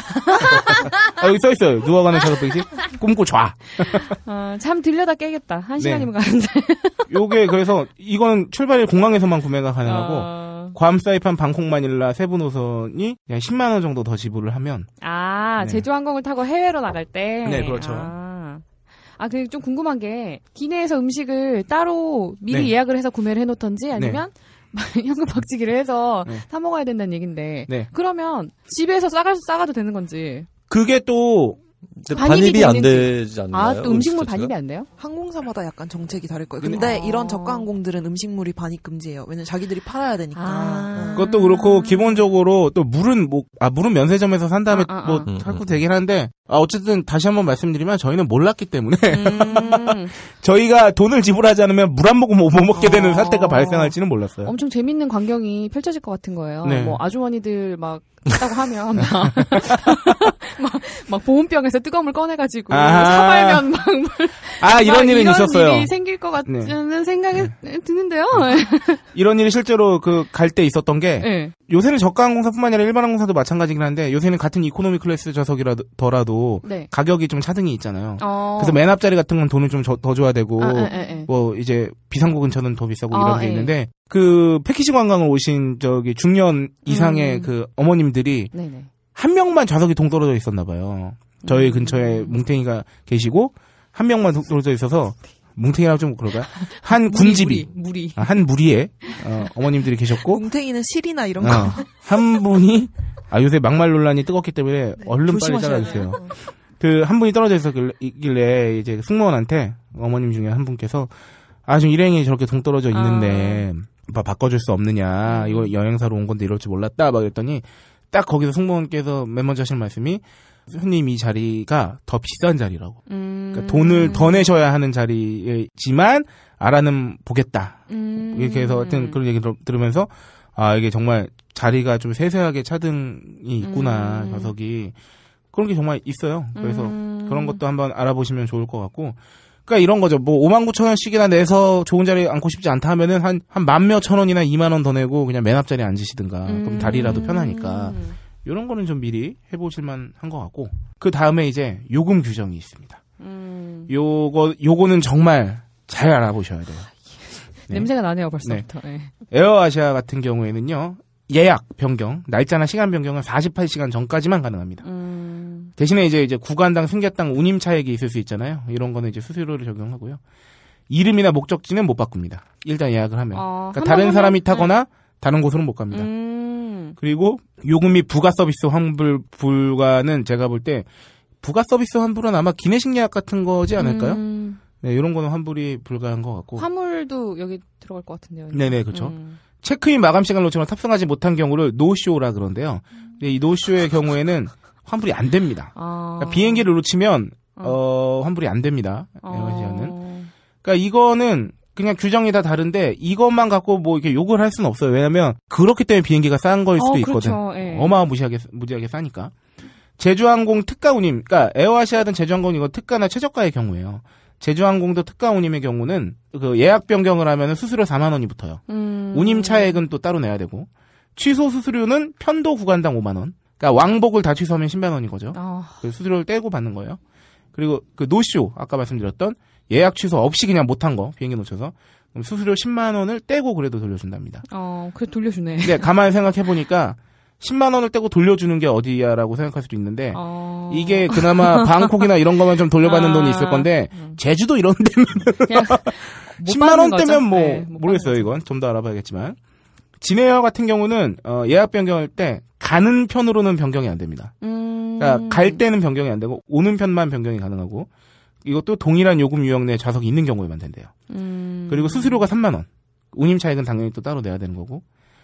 아, 여기 써 있어요. 누워가는 좌석 패키지. 꿈꾸 좌. 어, 잠 들려다 깨겠다. 한 시간이면 네. 가는데. 요게 그래서 이건 출발일 공항에서만 구매가 가능하고 어... 괌, 사이판, 방콕, 마닐라 세 분 노선이 그냥 십만 원 정도 더 지불을 하면. 아, 네. 제주항공을 타고 해외로 나갈 때. 네, 그렇죠. 아. 아, 그리고 좀 궁금한 게 기내에서 음식을 따로 미리 네. 예약을 해서 구매를 해놓던지 아니면 네. 현금 박치기를 해서 네. 사 먹어야 된다는 얘긴데 네. 그러면 집에서 싸가, 싸가도 되는 건지. 그게 또 반입이, 반입이 안 되지 않나요? 아, 또 음식물 반입이 안 돼요? 항공사마다 약간 정책이 다를 거예요. 근데 아. 이런 저가 항공들은 음식물이 반입 금지예요. 왜냐면 자기들이 팔아야 되니까. 아. 그것도 그렇고 기본적으로 또 물은 뭐 아 물은 면세점에서 산 다음에 아, 아, 뭐 아. 살고 되긴 한데 아, 어쨌든 다시 한번 말씀드리면 저희는 몰랐기 때문에 음. 저희가 돈을 지불하지 않으면 물 한 모금 못 먹게 되는 아. 사태가 발생할지는 몰랐어요. 엄청 재밌는 광경이 펼쳐질 것 같은 거예요. 네. 뭐 아주머니들 막 있다고 하면 막, 막, 막 보온병에서 뜨거운 물 꺼내가지고 아~ 사발면 막 아 이런 일은 이런 있었어요. 일이 생길 것 같은 네. 생각이 네. 드는데요. 이런 일이 실제로 그 갈 때 있었던 게 네. 요새는 저가 항공사뿐만 아니라 일반 항공사도 마찬가지긴 한데 요새는 같은 이코노미 클래스 좌석이라더라도 네. 가격이 좀 차등이 있잖아요. 어. 그래서 맨 앞자리 같은 건 돈을 좀 더 줘야 되고 아, 에, 에, 에. 뭐 이제 비상구 근처는 더 비싸고 아, 이런 게 에. 있는데 그 패키지 관광을 오신 저기 중년 이상의 음. 그 어머님들이 네네. 한 명만 좌석이 동떨어져 있었나 봐요. 저희 음. 근처에 뭉탱이가 계시고 한 명만 동떨어져 있어서 뭉탱이라고 좀 그럴까요? 한 군집이 무리, 무리. 아, 한 무리에 어, 어머님들이 계셨고 뭉탱이는 실이나 이런 거. 어, 한 분이 아 요새 막말 논란이 뜨겁기 때문에 네, 얼른 빨리 잘라주세요. 그 한 분이 떨어져 있길래 이제 승무원한테 어머님 중에 한 분께서 아 지금 일행이 저렇게 동떨어져 있는데 아. 바꿔줄 수 없느냐 음. 이거 여행사로 온 건데 이럴 줄 몰랐다 막 그랬더니 딱 거기서 승무원께서 맨 먼저 하신 말씀이 손님 이 자리가 더 비싼 자리라고 음. 그러니까 돈을 더 내셔야 하는 자리지만 알아는 보겠다 음. 이렇게 해서 하여튼 그런 얘기 들으면서 아 이게 정말 자리가 좀 세세하게 차등이 있구나 음. 좌석이 그런 게 정말 있어요. 그래서 음. 그런 것도 한번 알아보시면 좋을 것 같고 그러니까 이런 거죠. 뭐 오만 구천 원씩이나 내서 좋은 자리에 앉고 싶지 않다 하면은 한 한 만 몇천 원이나 이만 원 더 내고 그냥 맨 앞자리에 앉으시든가 음. 그럼 다리라도 편하니까 이런 거는 좀 미리 해보실 만한 것 같고 그 다음에 이제 요금 규정이 있습니다. 음. 요거 요거는 정말 잘 알아보셔야 돼요. 네. 냄새가 나네요 벌써부터. 네. 네. 에어아시아 같은 경우에는요. 예약 변경, 날짜나 시간 변경은 사십팔 시간 전까지만 가능합니다. 음. 대신에 이제 이제 구간당 승객당 운임 차액이 있을 수 있잖아요. 이런 거는 이제 수수료를 적용하고요. 이름이나 목적지는 못 바꿉니다. 일단 예약을 하면. 아, 그러니까 다른 사람이 타거나 네. 다른 곳으로는 못 갑니다. 음. 그리고 요금 및 부가 서비스 환불 불가는 제가 볼 때 부가 서비스 환불은 아마 기내식 예약 같은 거지 않을까요? 음. 네, 이런 거는 환불이 불가한 것 같고. 화물도 여기 들어갈 것 같은데요. 네네, 그렇죠. 음. 체크인 마감 시간을 놓치면 탑승하지 못한 경우를 노쇼라 그러는데요. 이 노쇼의 경우에는 환불이 안 됩니다. 아. 그러니까 비행기를 놓치면 어. 어, 환불이 안 됩니다. 에어아시아는. 어. 그러니까 이거는 그냥 규정이 다 다른데 이것만 갖고 뭐 이렇게 욕을 할 수는 없어요. 왜냐하면 그렇기 때문에 비행기가 싼 거일 수도 어, 있거든. 그렇죠. 예. 어마무시하게 무지하게 싸니까. 제주항공 특가 운임, 그러니까 에어아시아든 제주항공 이거 특가나 최저가의 경우예요. 제주항공도 특가 운임의 경우는 그 예약 변경을 하면 수수료 사만 원이 붙어요. 음. 운임 차액은 또 따로 내야 되고 취소 수수료는 편도 구간당 오만 원. 그러니까 왕복을 다 취소하면 십만 원인 거죠. 아. 그 수수료를 떼고 받는 거예요. 그리고 그 노쇼 아까 말씀드렸던 예약 취소 없이 그냥 못한 거 비행기 놓쳐서 그럼 수수료 십만 원을 떼고 그래도 돌려준답니다. 어, 그래 돌려주네. 근데 가만히 생각해 보니까 십만 원을 떼고 돌려주는 게 어디야라고 생각할 수도 있는데 어... 이게 그나마 방콕이나 이런 거면 좀 돌려받는 아... 돈이 있을 건데 음. 제주도 이런 데면 십만 원 떼면 뭐 네, 모르겠어요 이건 좀 더 알아봐야겠지만 진에어 같은 경우는 어, 예약 변경할 때 가는 편으로는 변경이 안 됩니다. 음... 그러니까 갈 때는 변경이 안 되고 오는 편만 변경이 가능하고 이것도 동일한 요금 유형 내 좌석이 있는 경우에만 된대요. 음... 그리고 수수료가 삼만 원 운임 차익은 당연히 또 따로 내야 되는 거고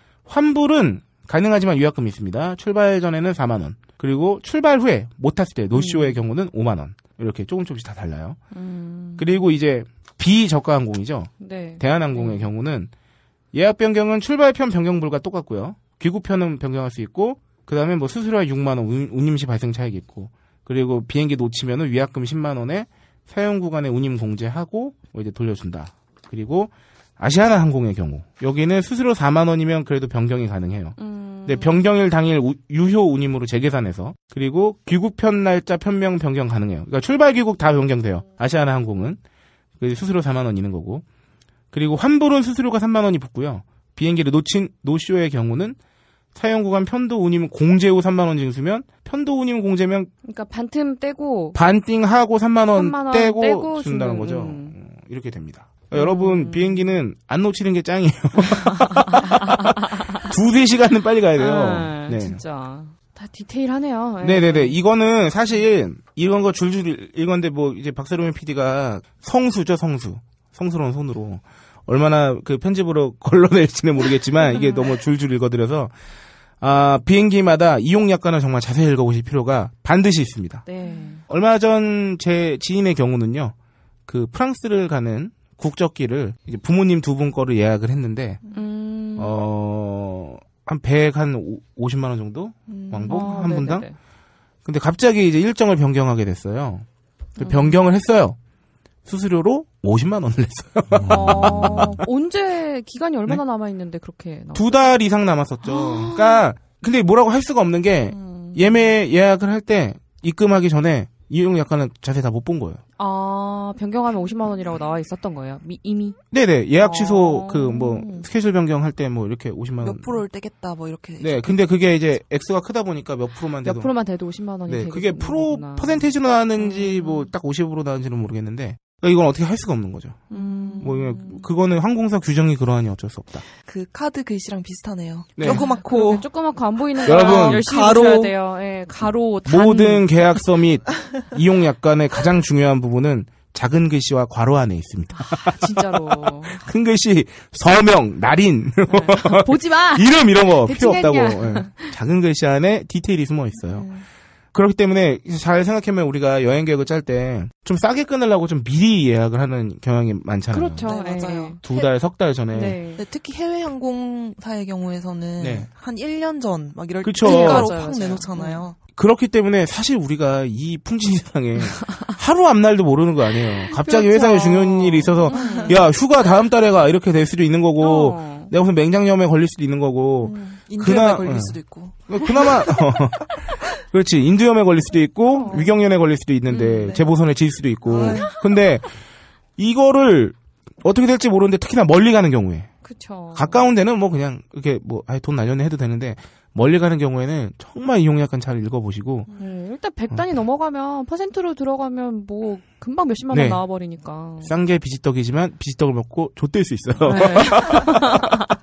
환불은 가능하지만 위약금이 있습니다. 출발 전에는 사만 원. 그리고 출발 후에 못 탔을 때 노쇼의 음. 경우는 오만 원. 이렇게 조금 조금씩 다 달라요. 음. 그리고 이제 비저가 항공이죠. 네. 대한항공의 네. 경우는 예약 변경은 출발편 변경불과 똑같고요. 귀국편은 변경할 수 있고 그다음에 뭐 수수료가 육만 원, 운임 시 발생 차익이 있고 그리고 비행기 놓치면은 위약금 십만 원에 사용 구간에 운임 공제하고 뭐 이제 돌려준다. 그리고 아시아나 항공의 경우 여기는 수수료 사만 원이면 그래도 변경이 가능해요. 음... 근데 변경일 당일 우, 유효 운임으로 재계산해서 그리고 귀국편 날짜 편명 변경 가능해요. 그러니까 출발 귀국 다 변경돼요. 아시아나 항공은 수수료 사만 원 있는 거고 그리고 환불은 수수료가 삼만 원이 붙고요. 비행기를 놓친 노쇼의 경우는 사용 구간 편도 운임 공제 후 삼만 원 징수면 편도 운임 공제면 그러니까 반틈 떼고 반띵하고 삼만 원, 삼만 원 떼고, 떼고 준다는 주는, 거죠. 음. 이렇게 됩니다. 여러분 음. 비행기는 안 놓치는 게 짱이에요. 두세 시간은 빨리 가야 돼요. 아, 네. 진짜 다 디테일하네요. 네. 네네네. 이거는 사실 이런 거 줄줄 이건데 뭐 이제 박세롬 피디가 성수죠 성수. 성스러운 손으로 얼마나 그 편집으로 걸러낼지는 모르겠지만 이게 너무 줄줄 읽어드려서 아 비행기마다 이용 약관을 정말 자세히 읽어보실 필요가 반드시 있습니다. 네. 얼마 전 제 지인의 경우는요. 그 프랑스를 가는 국적기를 이제 부모님 두 분 거를 예약을 했는데 음... 어, 한 백 한 오십만 원 정도 음... 왕복 어, 한 네네네. 분당. 근데 갑자기 이제 일정을 변경하게 됐어요. 음... 변경을 했어요. 수수료로 오십만 원을 냈어요. 어, 언제 기간이 얼마나 네? 남아 있는데 그렇게 두 달 이상 남았었죠. 그러니까 근데 뭐라고 할 수가 없는 게 음... 예매 예약을 할 때 입금하기 전에 이용 약관은 자세히 다 못 본 거예요. 아, 변경하면 오십만 원이라고 나와 있었던 거예요? 미, 이미? 네네. 예약 취소, 아... 그, 뭐, 스케줄 변경할 때 뭐, 이렇게 오십만 원. 몇 프로를 떼겠다, 뭐, 이렇게. 네, 근데 그게 이제, 액수가 크다 보니까 몇 프로만 돼도. 몇 프로만 돼도 오십만 원이 네, 그게 프로, 거구나. 퍼센테이지로 나왔는지, 음... 뭐, 딱 오십으로 나왔는지는 모르겠는데, 그러니까 이건 어떻게 할 수가 없는 거죠. 음... 뭐, 그거는 항공사 규정이 그러하니 어쩔 수 없다. 그 카드 글씨랑 비슷하네요. 네. 조그맣고. 조그맣고 안 보이는 여러분, 거 열심히 가로. 보셔야 돼요. 예, 가로, 단. 모든 계약서 및 이용 약관의 가장 중요한 부분은 작은 글씨와 괄호 안에 있습니다. 아, 진짜로. 큰 글씨, 서명, 날인. 네. 보지 마! 이름 이런 거 필요 없다고. 네. 작은 글씨 안에 디테일이 숨어 있어요. 음. 그렇기 때문에 잘 생각해보면 우리가 여행 계획을 짤 때 좀 싸게 끊으려고 좀 미리 예약을 하는 경향이 많잖아요. 그렇죠. 네, 맞아요. 두 달, 석 달 전에. 네. 네, 특히 해외 항공사의 경우에서는 네. 한 일 년 전 막 이럴 때 그쵸. 대가로 맞아요, 확 맞아요. 내놓잖아요. 그렇기 때문에 사실 우리가 이 풍진 세상에 하루 앞날도 모르는 거 아니에요. 갑자기 그렇죠. 회사에 중요한 일이 있어서 음. 야 휴가 다음 달에 가 이렇게 될 수도 있는 거고 어. 내가 무슨 맹장염에 걸릴 수도 있는 거고 음. 인두염에 그나, 걸릴 수도 있고 그나마 그렇지 인두염에 걸릴 수도 있고 어. 위경련에 걸릴 수도 있는데 음, 네. 재보선에 질 수도 있고 아유. 근데 이거를 어떻게 될지 모르는데 특히나 멀리 가는 경우에 그쵸. 가까운 데는 뭐 그냥 이렇게 뭐 아예 돈 날려내 해도 되는데 멀리 가는 경우에는 정말 이용 약관 잘 읽어보시고 네, 일단 백 단위 어. 넘어가면 퍼센트로 들어가면 뭐 금방 몇십만 원 네. 나와버리니까 싼 게 비지떡이지만 비지떡을 먹고 좆될 수 있어요. 네.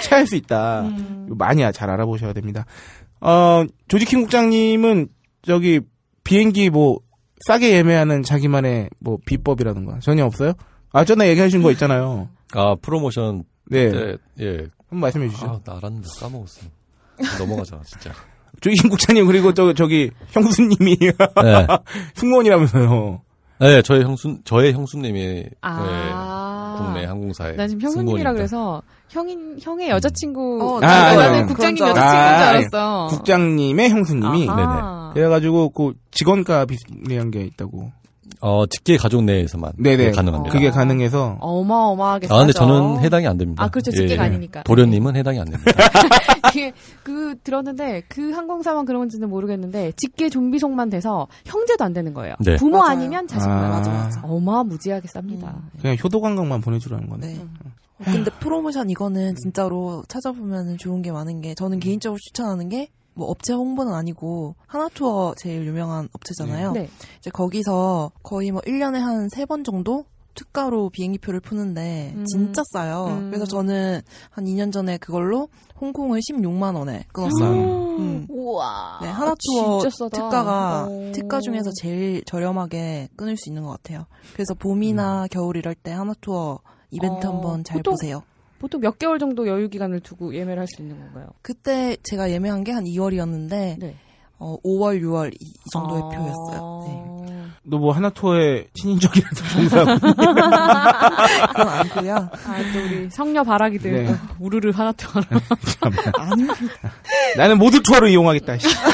체할 수 있다. 음. 많이 잘 알아보셔야 됩니다. 어, 조지킹 국장님은 저기 비행기 뭐 싸게 예매하는 자기만의 뭐 비법이라든가 전혀 없어요? 아, 전에 얘기하신 거 있잖아요. 아, 프로모션 네. 때, 예. 한번 말씀해 주시죠. 아, 나 알았는데 까먹었어. 넘어가자, 진짜. 조지킹 국장님 그리고 저 저기 형수님이 네. 승무원이라면서요. 네, 저의 형수 저의 형수님이 아~ 네, 국내 항공사에. 나 지금 형수님이라 그래서 형인 형의 여자친구. 어, 아, 아, 국장님 여자친구인 줄 알았어. 아, 국장님의 형수님이. 아하. 네네. 그래가지고 그 직원가 비슷한 게 있다고. 어, 직계 가족 내에서만 네네. 가능합니다. 그게 가능해서 어마어마하게 아, 근데 저는 해당이 안 됩니다. 아, 그렇죠. 직계가 예. 아니니까. 도련님은 해당이 안 됩니다. 이게 그 들었는데 그 항공사만 그런지는 모르겠는데 직계 좀비속만 돼서 형제도 안 되는 거예요. 네. 부모 맞아요. 아니면 자식. 아. 맞아, 맞아. 어마무지하게 쌉니다. 음. 그냥 효도관광만 보내주라는 거네. 네. 음. 근데 프로모션 이거는 진짜로 찾아보면 좋은 게 많은 게 저는 개인적으로 추천하는 게 뭐 업체 홍보는 아니고 하나투어 제일 유명한 업체잖아요. 네. 이제 거기서 거의 뭐 일 년에 한 세 번 정도 특가로 비행기표를 푸는데 음. 진짜 싸요. 음. 그래서 저는 한 이 년 전에 그걸로 홍콩을 십육만 원에 끊었어요. 음. 음. 우와. 네, 하나투어 특가가 오. 특가 중에서 제일 저렴하게 끊을 수 있는 것 같아요. 그래서 봄이나 음. 겨울 이럴 때 하나투어 이벤트 어, 한번 잘 보통, 보세요. 보통 몇 개월 정도 여유 기간을 두고 예매를 할 수 있는 건가요? 그때 제가 예매한 게 한 이월이었는데 네. 어, 오월, 유월 이, 이 정도의 아... 표였어요. 네. 너 뭐 하나투어의 친인적이라도 봉사하고 그건 아니고요. 아, 또 우리 성녀 바라기들 네. 우르르 하나투어로. 아닙니다. 나는 모두 투어를 이용하겠다.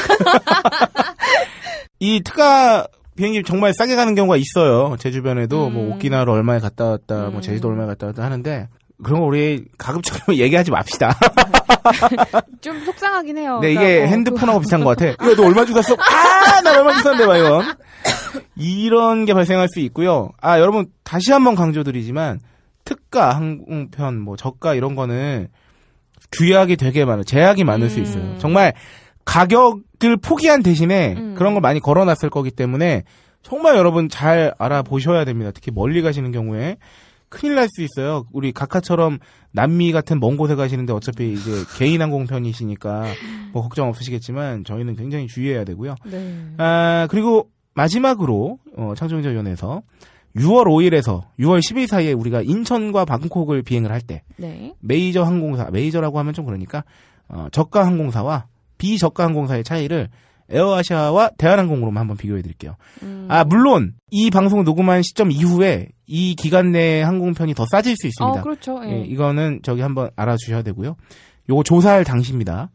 이 특가 비행기 정말 싸게 가는 경우가 있어요. 제 주변에도 음. 뭐 오키나와로 얼마에 갔다 왔다, 음. 뭐 제주도 얼마에 갔다 왔다 하는데 그런 거 우리 가급적이면 얘기하지 맙시다. 좀 속상하긴 해요. 네, 이게 그러니까, 핸드폰하고 어, 비슷한 것 같아. 야, 너 얼마 주고 샀어? 아, 나 얼마 주고 샀는데, 막 이런. 이런 게 발생할 수 있고요. 아, 여러분, 다시 한번 강조드리지만, 특가, 항공편, 뭐, 저가 이런 거는 규약이 되게 많아요. 제약이 많을 음. 수 있어요. 정말 가격을 포기한 대신에 음. 그런 걸 많이 걸어놨을 거기 때문에 정말 여러분 잘 알아보셔야 됩니다. 특히 멀리 가시는 경우에. 큰일 날 수 있어요. 우리 각하처럼 남미 같은 먼 곳에 가시는데 어차피 이제 개인 항공편이시니까 뭐 걱정 없으시겠지만 저희는 굉장히 주의해야 되고요. 네. 아, 그리고 마지막으로 어, 창조경제위원회에서 유월 오일에서 유월 십일 사이에 우리가 인천과 방콕을 비행을 할 때 네. 메이저 항공사, 메이저라고 하면 좀 그러니까 어, 저가 항공사와 비저가 항공사의 차이를 에어아시아와 대한항공으로만 한번 비교해 드릴게요. 음. 아, 물론 이 방송을 녹음한 시점 이후에 이 기간 내에 항공편이 더 싸질 수 있습니다. 어, 그렇죠. 예. 예, 이거는 저기 한번 알아주셔야 되고요. 요거 조사할 당시입니다.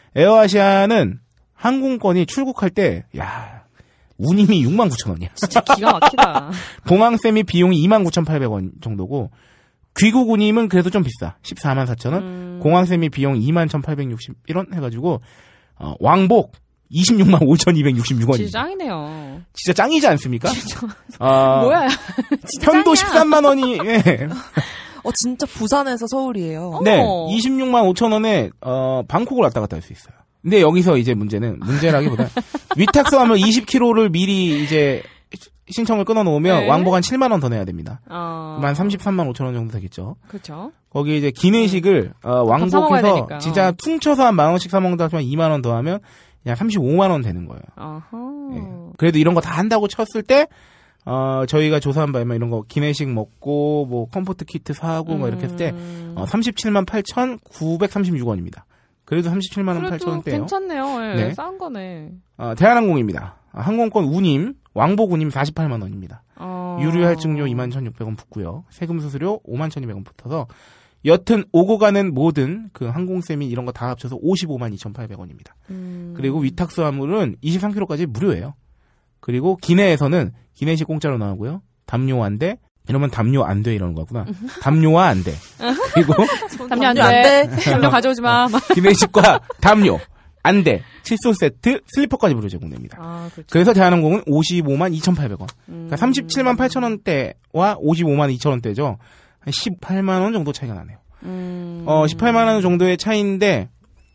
에어아시아는 항공권이 출국할 때, 야, 운임이 육만 구천 원이야. 진짜 기가 막히다. 공항세미 비용이 이만 구천팔백 원 정도고, 귀국 운임은 그래도 좀 비싸. 십사만 사천 원. 음. 공항세미 비용 이만 천팔백육십일 원 해가지고, 어, 왕복 이십육만 오천이백육십육 원입니다. 진짜 짱이네요. 진짜 짱이지 않습니까? 진짜. 아, 뭐야. 진짜 편도 짱이야. 십삼만 원이, 예. 어, 진짜 부산에서 서울이에요. 네. 이십육만 오천 원에, 어, 방콕을 왔다 갔다 할 수 있어요. 근데 여기서 이제 문제는, 문제라기보다, 위탁서 하면 이십 킬로미터를 미리 이제 신청을 끊어 놓으면 네. 왕복 한 칠만 원 더 내야 됩니다. 어. 그럼 한 삼십삼만 오천 원 정도 되겠죠. 그렇죠. 거기 이제 기내식을, 어, 왕복해서 진짜 퉁쳐서 한 만 원씩 사먹는다 하지만 이만 원 더 하면 그냥 삼십오만 원 되는 거예요. 어허. 예. 그래도 이런 거 다 한다고 쳤을 때, 어, 저희가 조사한 바에 이런 거 기내식 먹고, 뭐, 컴포트 키트 사고, 음. 뭐 이렇게 했을 때, 어, 삼십칠만 팔천구백삼십육 원입니다. 그래도 삼십칠만 원 팔천 원대요. 괜찮네요. 예. 네. 싼 거네. 어, 대한항공입니다. 항공권 운임, 왕복 운임 사십팔만 원입니다. 어... 유류 할증료 이만 천육백 원 붙고요. 세금 수수료 오만 천이백 원 붙어서, 여튼 오고 가는 모든 그 항공세 및 이런 거 다 합쳐서 오십오만 이천팔백 원입니다. 음... 그리고 위탁수 화물은 이십삼 킬로미터까지 무료예요. 그리고 기내에서는 기내식 공짜로 나오고요. 담요 안 돼. 이러면 담요 안 돼 이러는 거구나. 담요와 안 돼. 그리고 담요 안 돼. 담요 가져오지 마. 기내식과 담요 안 돼. 칫솔 세트, 슬리퍼까지 무료 제공됩니다. 아, 그렇죠. 그래서 대한항공은 오십오만 이천팔백 원. 음... 그러니까 삼십칠만 팔천 원대와 오십오만 이천 원대죠. 한 십팔만 원 정도 차이가 나네요. 음... 어, 십팔만 원 정도의 차이인데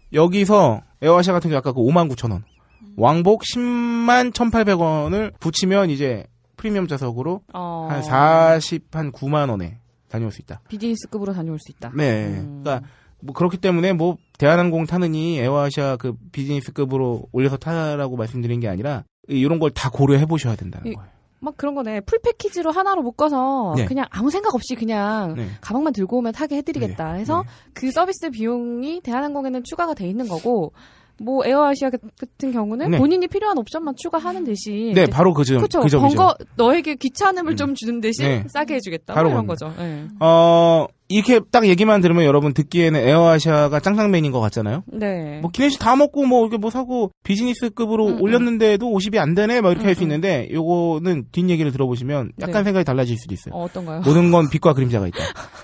여기서 에어아시아 같은 경우 아까 그 오만 구천 원. 왕복 십만 천팔백 원을 붙이면 이제 프리미엄 좌석으로 어... 한 사십, 한 구만 원에 다녀올 수 있다. 비즈니스급으로 다녀올 수 있다. 네. 음... 그러니까 뭐 그렇기 때문에 뭐 대한항공 타느니 에어아시아 그 비즈니스급으로 올려서 타라고 말씀드린 게 아니라 이런 걸 다 고려해 보셔야 된다는 이, 거예요. 막 그런 거네. 풀 패키지로 하나로 묶어서 네. 그냥 아무 생각 없이 그냥 네. 가방만 들고 오면 타게 해드리겠다 해서 네. 그 서비스 비용이 대한항공에는 추가가 돼 있는 거고 뭐 에어아시아 같은 경우는 네. 본인이 필요한 옵션만 추가하는 대신 네 바로 그 점 그쵸, 그 점이죠. 번거 너에게 귀찮음을 음. 좀 주는 대신 네. 싸게 해주겠다 바로 이런 거죠. 네. 어 이렇게 딱 얘기만 들으면 여러분 듣기에는 에어아시아가 짱짱맨인 것 같잖아요. 네. 뭐 기내식 다 먹고 뭐 이렇게 뭐 사고 비즈니스급으로 음, 올렸는데도 음. 오십이 안 되네 막 이렇게 음, 할 수 있는데 요거는 뒷 얘기를 들어보시면 약간 네. 생각이 달라질 수도 있어요. 어, 어떤가요? 모든 건 빛과 그림자가 있다.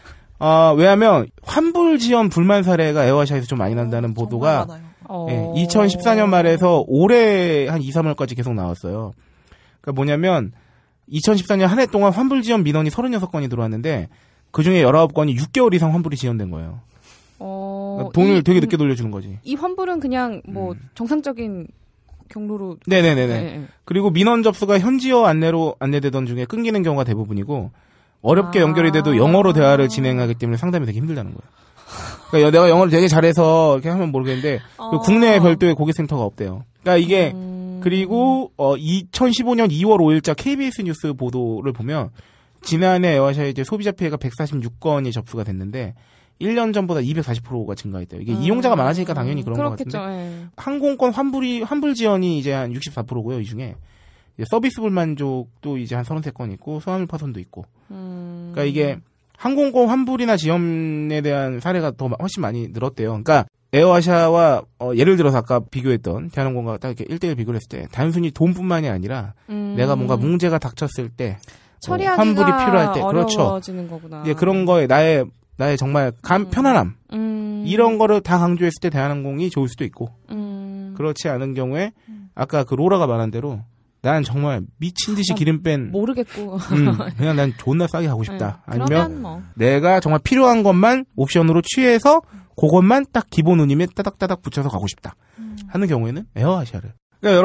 아 어, 왜냐하면 환불 지연 불만 사례가 에어아시아에서 좀 많이 난다는 보도가 어... 네, 이천십사 년 말에서 올해 한 이, 삼월까지 계속 나왔어요. 그러니까 뭐냐면 이천십사 년 한 해 동안 환불 지연 민원이 서른여섯 건이 들어왔는데 그중에 열아홉 건이 육 개월 이상 환불이 지연된 거예요. 어... 그러니까 돈을 이, 되게 늦게 돌려주는 거지. 이 환불은 그냥 뭐 음. 정상적인 경로로 네네네네. 네. 그리고 민원 접수가 현지어 안내로 안내되던 중에 끊기는 경우가 대부분이고 어렵게 아... 연결이 돼도 영어로 대화를 진행하기 때문에 상담이 되게 힘들다는 거예요. 그러니까 내가 영어를 되게 잘해서 이렇게 하면 모르겠는데 어... 국내에 별도의 고객센터가 없대요. 그러니까 이게 음... 그리고 어 이천십오 년 이월 오일자 케이비에스 뉴스 보도를 보면 지난해 에어아시아 이제 소비자 피해가 백사십육 건이 접수가 됐는데 일 년 전보다 이백사십 퍼센트가 증가했대요. 이게 음... 이용자가 많아지니까 당연히 그런 그렇겠죠, 것 같은데 예. 항공권 환불이 환불 지연이 이제 한 육십사 퍼센트고요. 이 중에 이제 서비스 불만족도 이제 한 서른세 건 있고 소화물 파손도 있고. 음... 그러니까 이게 항공권 환불이나 지연에 대한 사례가 더 훨씬 많이 늘었대요. 그러니까 에어아시아와 어, 예를 들어서 아까 비교했던 대한항공과 딱 이렇게 일 대 일 비교를 했을 때 단순히 돈뿐만이 아니라 음... 내가 뭔가 문제가 닥쳤을 때 처리하기가 어, 환불이 필요할 때 그렇죠. 어려워지는 거구나. 예, 그런 거에 나의 나의 정말 감, 음. 편안함 음. 이런 거를 다 강조했을 때 대한항공이 좋을 수도 있고 음. 그렇지 않은 경우에 아까 그 로라가 말한 대로 난 정말 미친 듯이 기름 뺀 모르겠고 음, 그냥 난 존나 싸게 가고 싶다. 네. 아니면 뭐. 내가 정말 필요한 것만 옵션으로 취해서 그것만 딱 기본 운임에 따닥따닥 붙여서 가고 싶다 음. 하는 경우에는 에어아시아를. 그러니까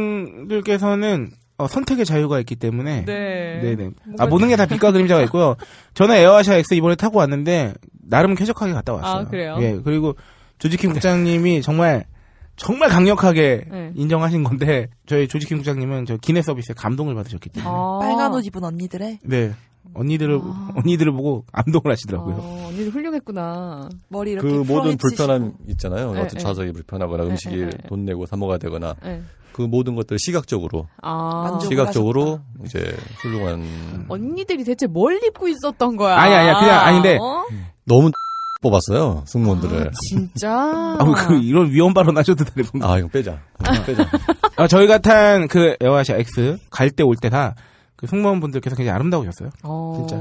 여러분들께서는 어, 선택의 자유가 있기 때문에 네. 네네. 아 모든 게 다 빛과 그림자가 있고요. 저는 에어아시아 X 이번에 타고 왔는데 나름 쾌적하게 갔다 왔어요. 아 그래요? 예. 그리고 조지킴 국장님이 정말 정말 강력하게 네. 인정하신 건데 저희 조지킴 국장님은 저 기내 서비스에 감동을 받으셨기 때문에 아~ 빨간 옷 입은 언니들의 네 언니들을 아~ 언니들을 보고 감동을 하시더라고요. 아, 언니들 훌륭했구나. 머리 이렇게 그 모든 불편함 치시고. 있잖아요. 네, 어떤 네. 좌석이 불편하거나 네, 음식이 네, 네. 돈 내고 사 먹어야 되거나 네. 그 모든 것들 시각적으로 아~ 시각적으로 이제 훌륭한 언니들이 대체 뭘 입고 있었던 거야? 아니 아니야 그냥 아닌데 어? 너무 뽑았어요 승무원들을. 아, 진짜? 아, 그 이런 위험 발언 하셔도 되는 건가? 아 이거 빼자. 이거 빼자. 아, 저희가 탄 그 에어아시아 X 갈 때 올 때 다 그 승무원분들께서 굉장히 아름다우셨어요. 어... 진짜.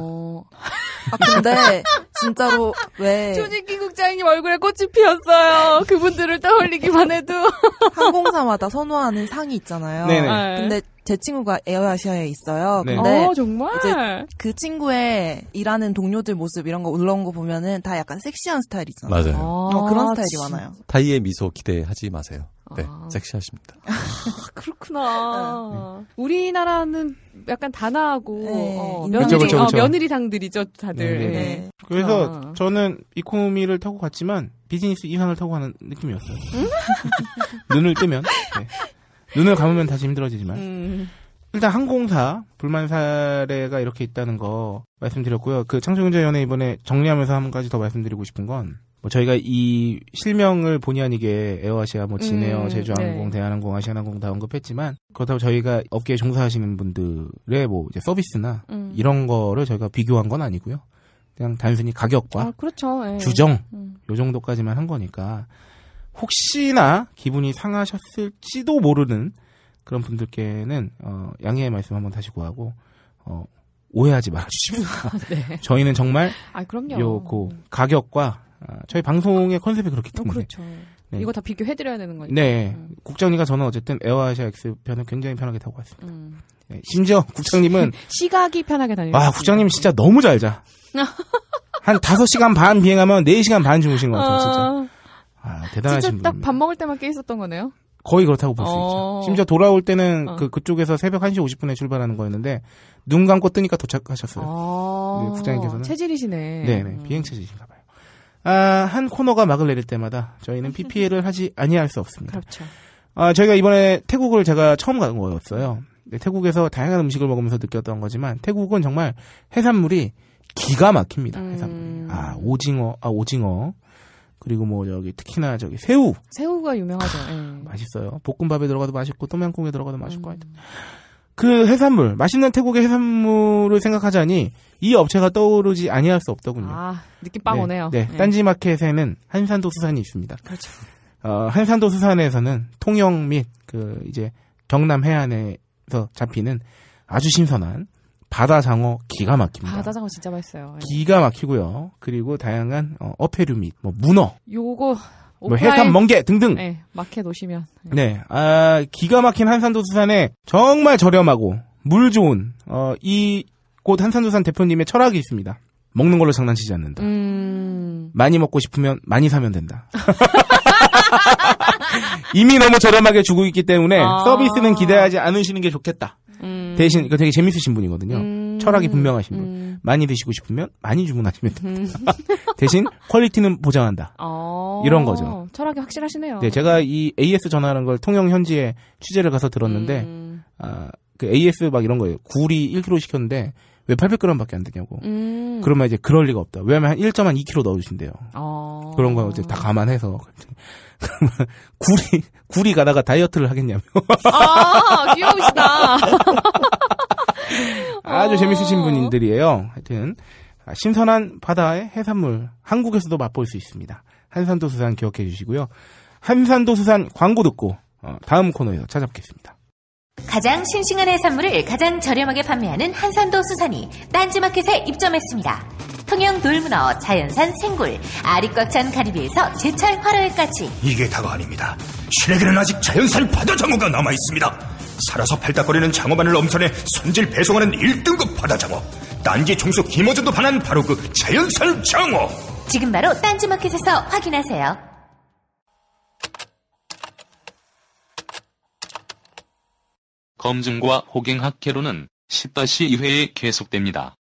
아 근데 진짜로 왜 조지킴 국장님 얼굴에 꽃이 피었어요. 그분들을 떠올리기만 해도. 항공사마다 선호하는 상이 있잖아요. 네네. 네. 근데 제 친구가 에어아시아에 있어요. 네. 근데 어, 정말? 이제 그 친구의 일하는 동료들 모습 이런 거 올라온 거 보면은 다 약간 섹시한 스타일이잖아요. 맞아요. 아, 어, 그런 스타일이 진... 많아요. 타이의 미소 기대하지 마세요. 네, 아. 섹시하십니다. 아, 그렇구나. 네. 우리나라는 약간 단아하고 네. 어, 그쵸, 며느리, 그쵸, 그쵸. 어, 며느리상들이죠, 다들. 네, 네, 네. 네. 그래서 저는 이코노미를 타고 갔지만 비즈니스 이상을 타고 가는 느낌이었어요. 눈을 뜨면 네. 눈을 감으면 다시 힘들어지지만 음. 일단 항공사 불만 사례가 이렇게 있다는 거 말씀드렸고요. 그 창조경제위원회 이번에 정리하면서 한 가지 더 말씀드리고 싶은 건 뭐 저희가 이 실명을 본의 아니게 에어아시아, 뭐 진에어, 음, 제주항공, 네. 대한항공, 아시아나항공 다 언급했지만 그렇다고 저희가 업계에 종사하시는 분들의 뭐 이제 서비스나 음. 이런 거를 저희가 비교한 건 아니고요. 그냥 단순히 가격과 아, 그렇죠. 예. 규정 음. 요 정도까지만 한 거니까 혹시나 기분이 상하셨을지도 모르는 그런 분들께는 어, 양해의 말씀 한번 다시 구하고 어, 오해하지 말아주십시오. 네. 저희는 정말 아, 그럼요. 요 그 가격과 아, 저희 방송의 컨셉이 그렇기 어, 때문에 그렇죠. 네. 이거 다 비교해드려야 되는 거니까. 네, 음. 국장님과 저는 어쨌든 에어아시아 X 편을 굉장히 편하게 타고 왔습니다. 음. 네, 심지어 국장님은 시각이 편하게 다니는. 와 국장님 진짜 너무 잘 자. 한 다섯 시간 반 비행하면 네 시간 반 주무신 것 같아요, 진짜. 아, 대단하신 분. 진짜 딱 밥 먹을 때만 깨 있었던 거네요? 거의 그렇다고 볼 수 어. 있죠. 심지어 돌아올 때는 어. 그, 그쪽에서 새벽 한 시 오십 분에 출발하는 거였는데, 눈 감고 뜨니까 도착하셨어요. 아. 네, 국장님께서는. 체질이시네. 네네, 비행 체질이신가 봐요. 아, 한 코너가 막을 내릴 때마다 저희는 피피엘을 하지 아니할 수 없습니다. 그렇죠. 아, 저희가 이번에 태국을 제가 처음 간 거였어요. 태국에서 다양한 음식을 먹으면서 느꼈던 거지만 태국은 정말 해산물이 기가 막힙니다. 음. 해산물이. 아, 오징어, 아, 오징어. 그리고 뭐 저기 특히나 저기 새우. 새우가 유명하죠. 네. 맛있어요. 볶음밥에 들어가도 맛있고 똠양꿍에 들어가도 맛있고 하여튼. 음. 그 해산물, 맛있는 태국의 해산물을 생각하자니 이 업체가 떠오르지 아니할 수 없더군요. 아, 느낌 빵 오네요. 네, 네. 딴지마켓에는 한산도 수산이 있습니다. 그렇죠. 어, 한산도 수산에서는 통영 및 그 이제 경남 해안에서 잡히는 아주 신선한 바다 장어 기가 막힙니다. 바다 장어 진짜 맛있어요. 기가 막히고요. 그리고 다양한 어, 어패류 및 뭐 문어, 요거 뭐 해삼, 멍게 등등. 네, 마켓 오시면. 네. 네, 아 기가 막힌 한산도 수산에 정말 저렴하고 물 좋은 어, 이곳 한산도수산 대표님의 철학이 있습니다. 먹는 걸로 장난치지 않는다. 음... 많이 먹고 싶으면 많이 사면 된다. 이미 너무 저렴하게 주고 있기 때문에 아~ 서비스는 기대하지 않으시는 게 좋겠다. 음... 대신 이거 되게 재밌으신 분이거든요. 음... 철학이 분명하신 분. 음... 많이 드시고 싶으면 많이 주문하시면 됩니다. 음... 대신 퀄리티는 보장한다. 아~ 이런 거죠. 철학이 확실하시네요. 네, 제가 이 에이에스 전화하는 걸 통영 현지에 취재를 가서 들었는데 음... 아, 그 에이에스 막 이런 거예요. 굴이 일 킬로그램 시켰는데 왜 팔백 그램밖에 안 되냐고. 음. 그러면 이제 그럴 리가 없다. 왜냐면 한 일 점 이 킬로그램 넣어주신대요. 아. 그런 거 이제 다 감안해서. 그러면 굴이, 굴이 가다가 다이어트를 하겠냐며. 아, 귀여우시다. 아주 어. 재밌으신 분들이에요. 하여튼, 신선한 바다의 해산물, 한국에서도 맛볼 수 있습니다. 한산도 수산 기억해 주시고요. 한산도 수산 광고 듣고, 어, 다음 코너에서 찾아뵙겠습니다. 가장 싱싱한 해산물을 가장 저렴하게 판매하는 한산도 수산이 딴지마켓에 입점했습니다. 통영 돌문어, 자연산 생굴, 알이 꽉 찬 가리비에서 제철 화로회까지. 이게 다가 아닙니다. 신에게는 아직 자연산 바다장어가 남아있습니다. 살아서 팔딱거리는 장어만을 엄선해 손질 배송하는 일 등급 바다장어. 딴지 총수 김어준도 반한 바로 그 자연산 장어. 지금 바로 딴지마켓에서 확인하세요. 검증과 호갱학회로는 십 이 회에 계속됩니다.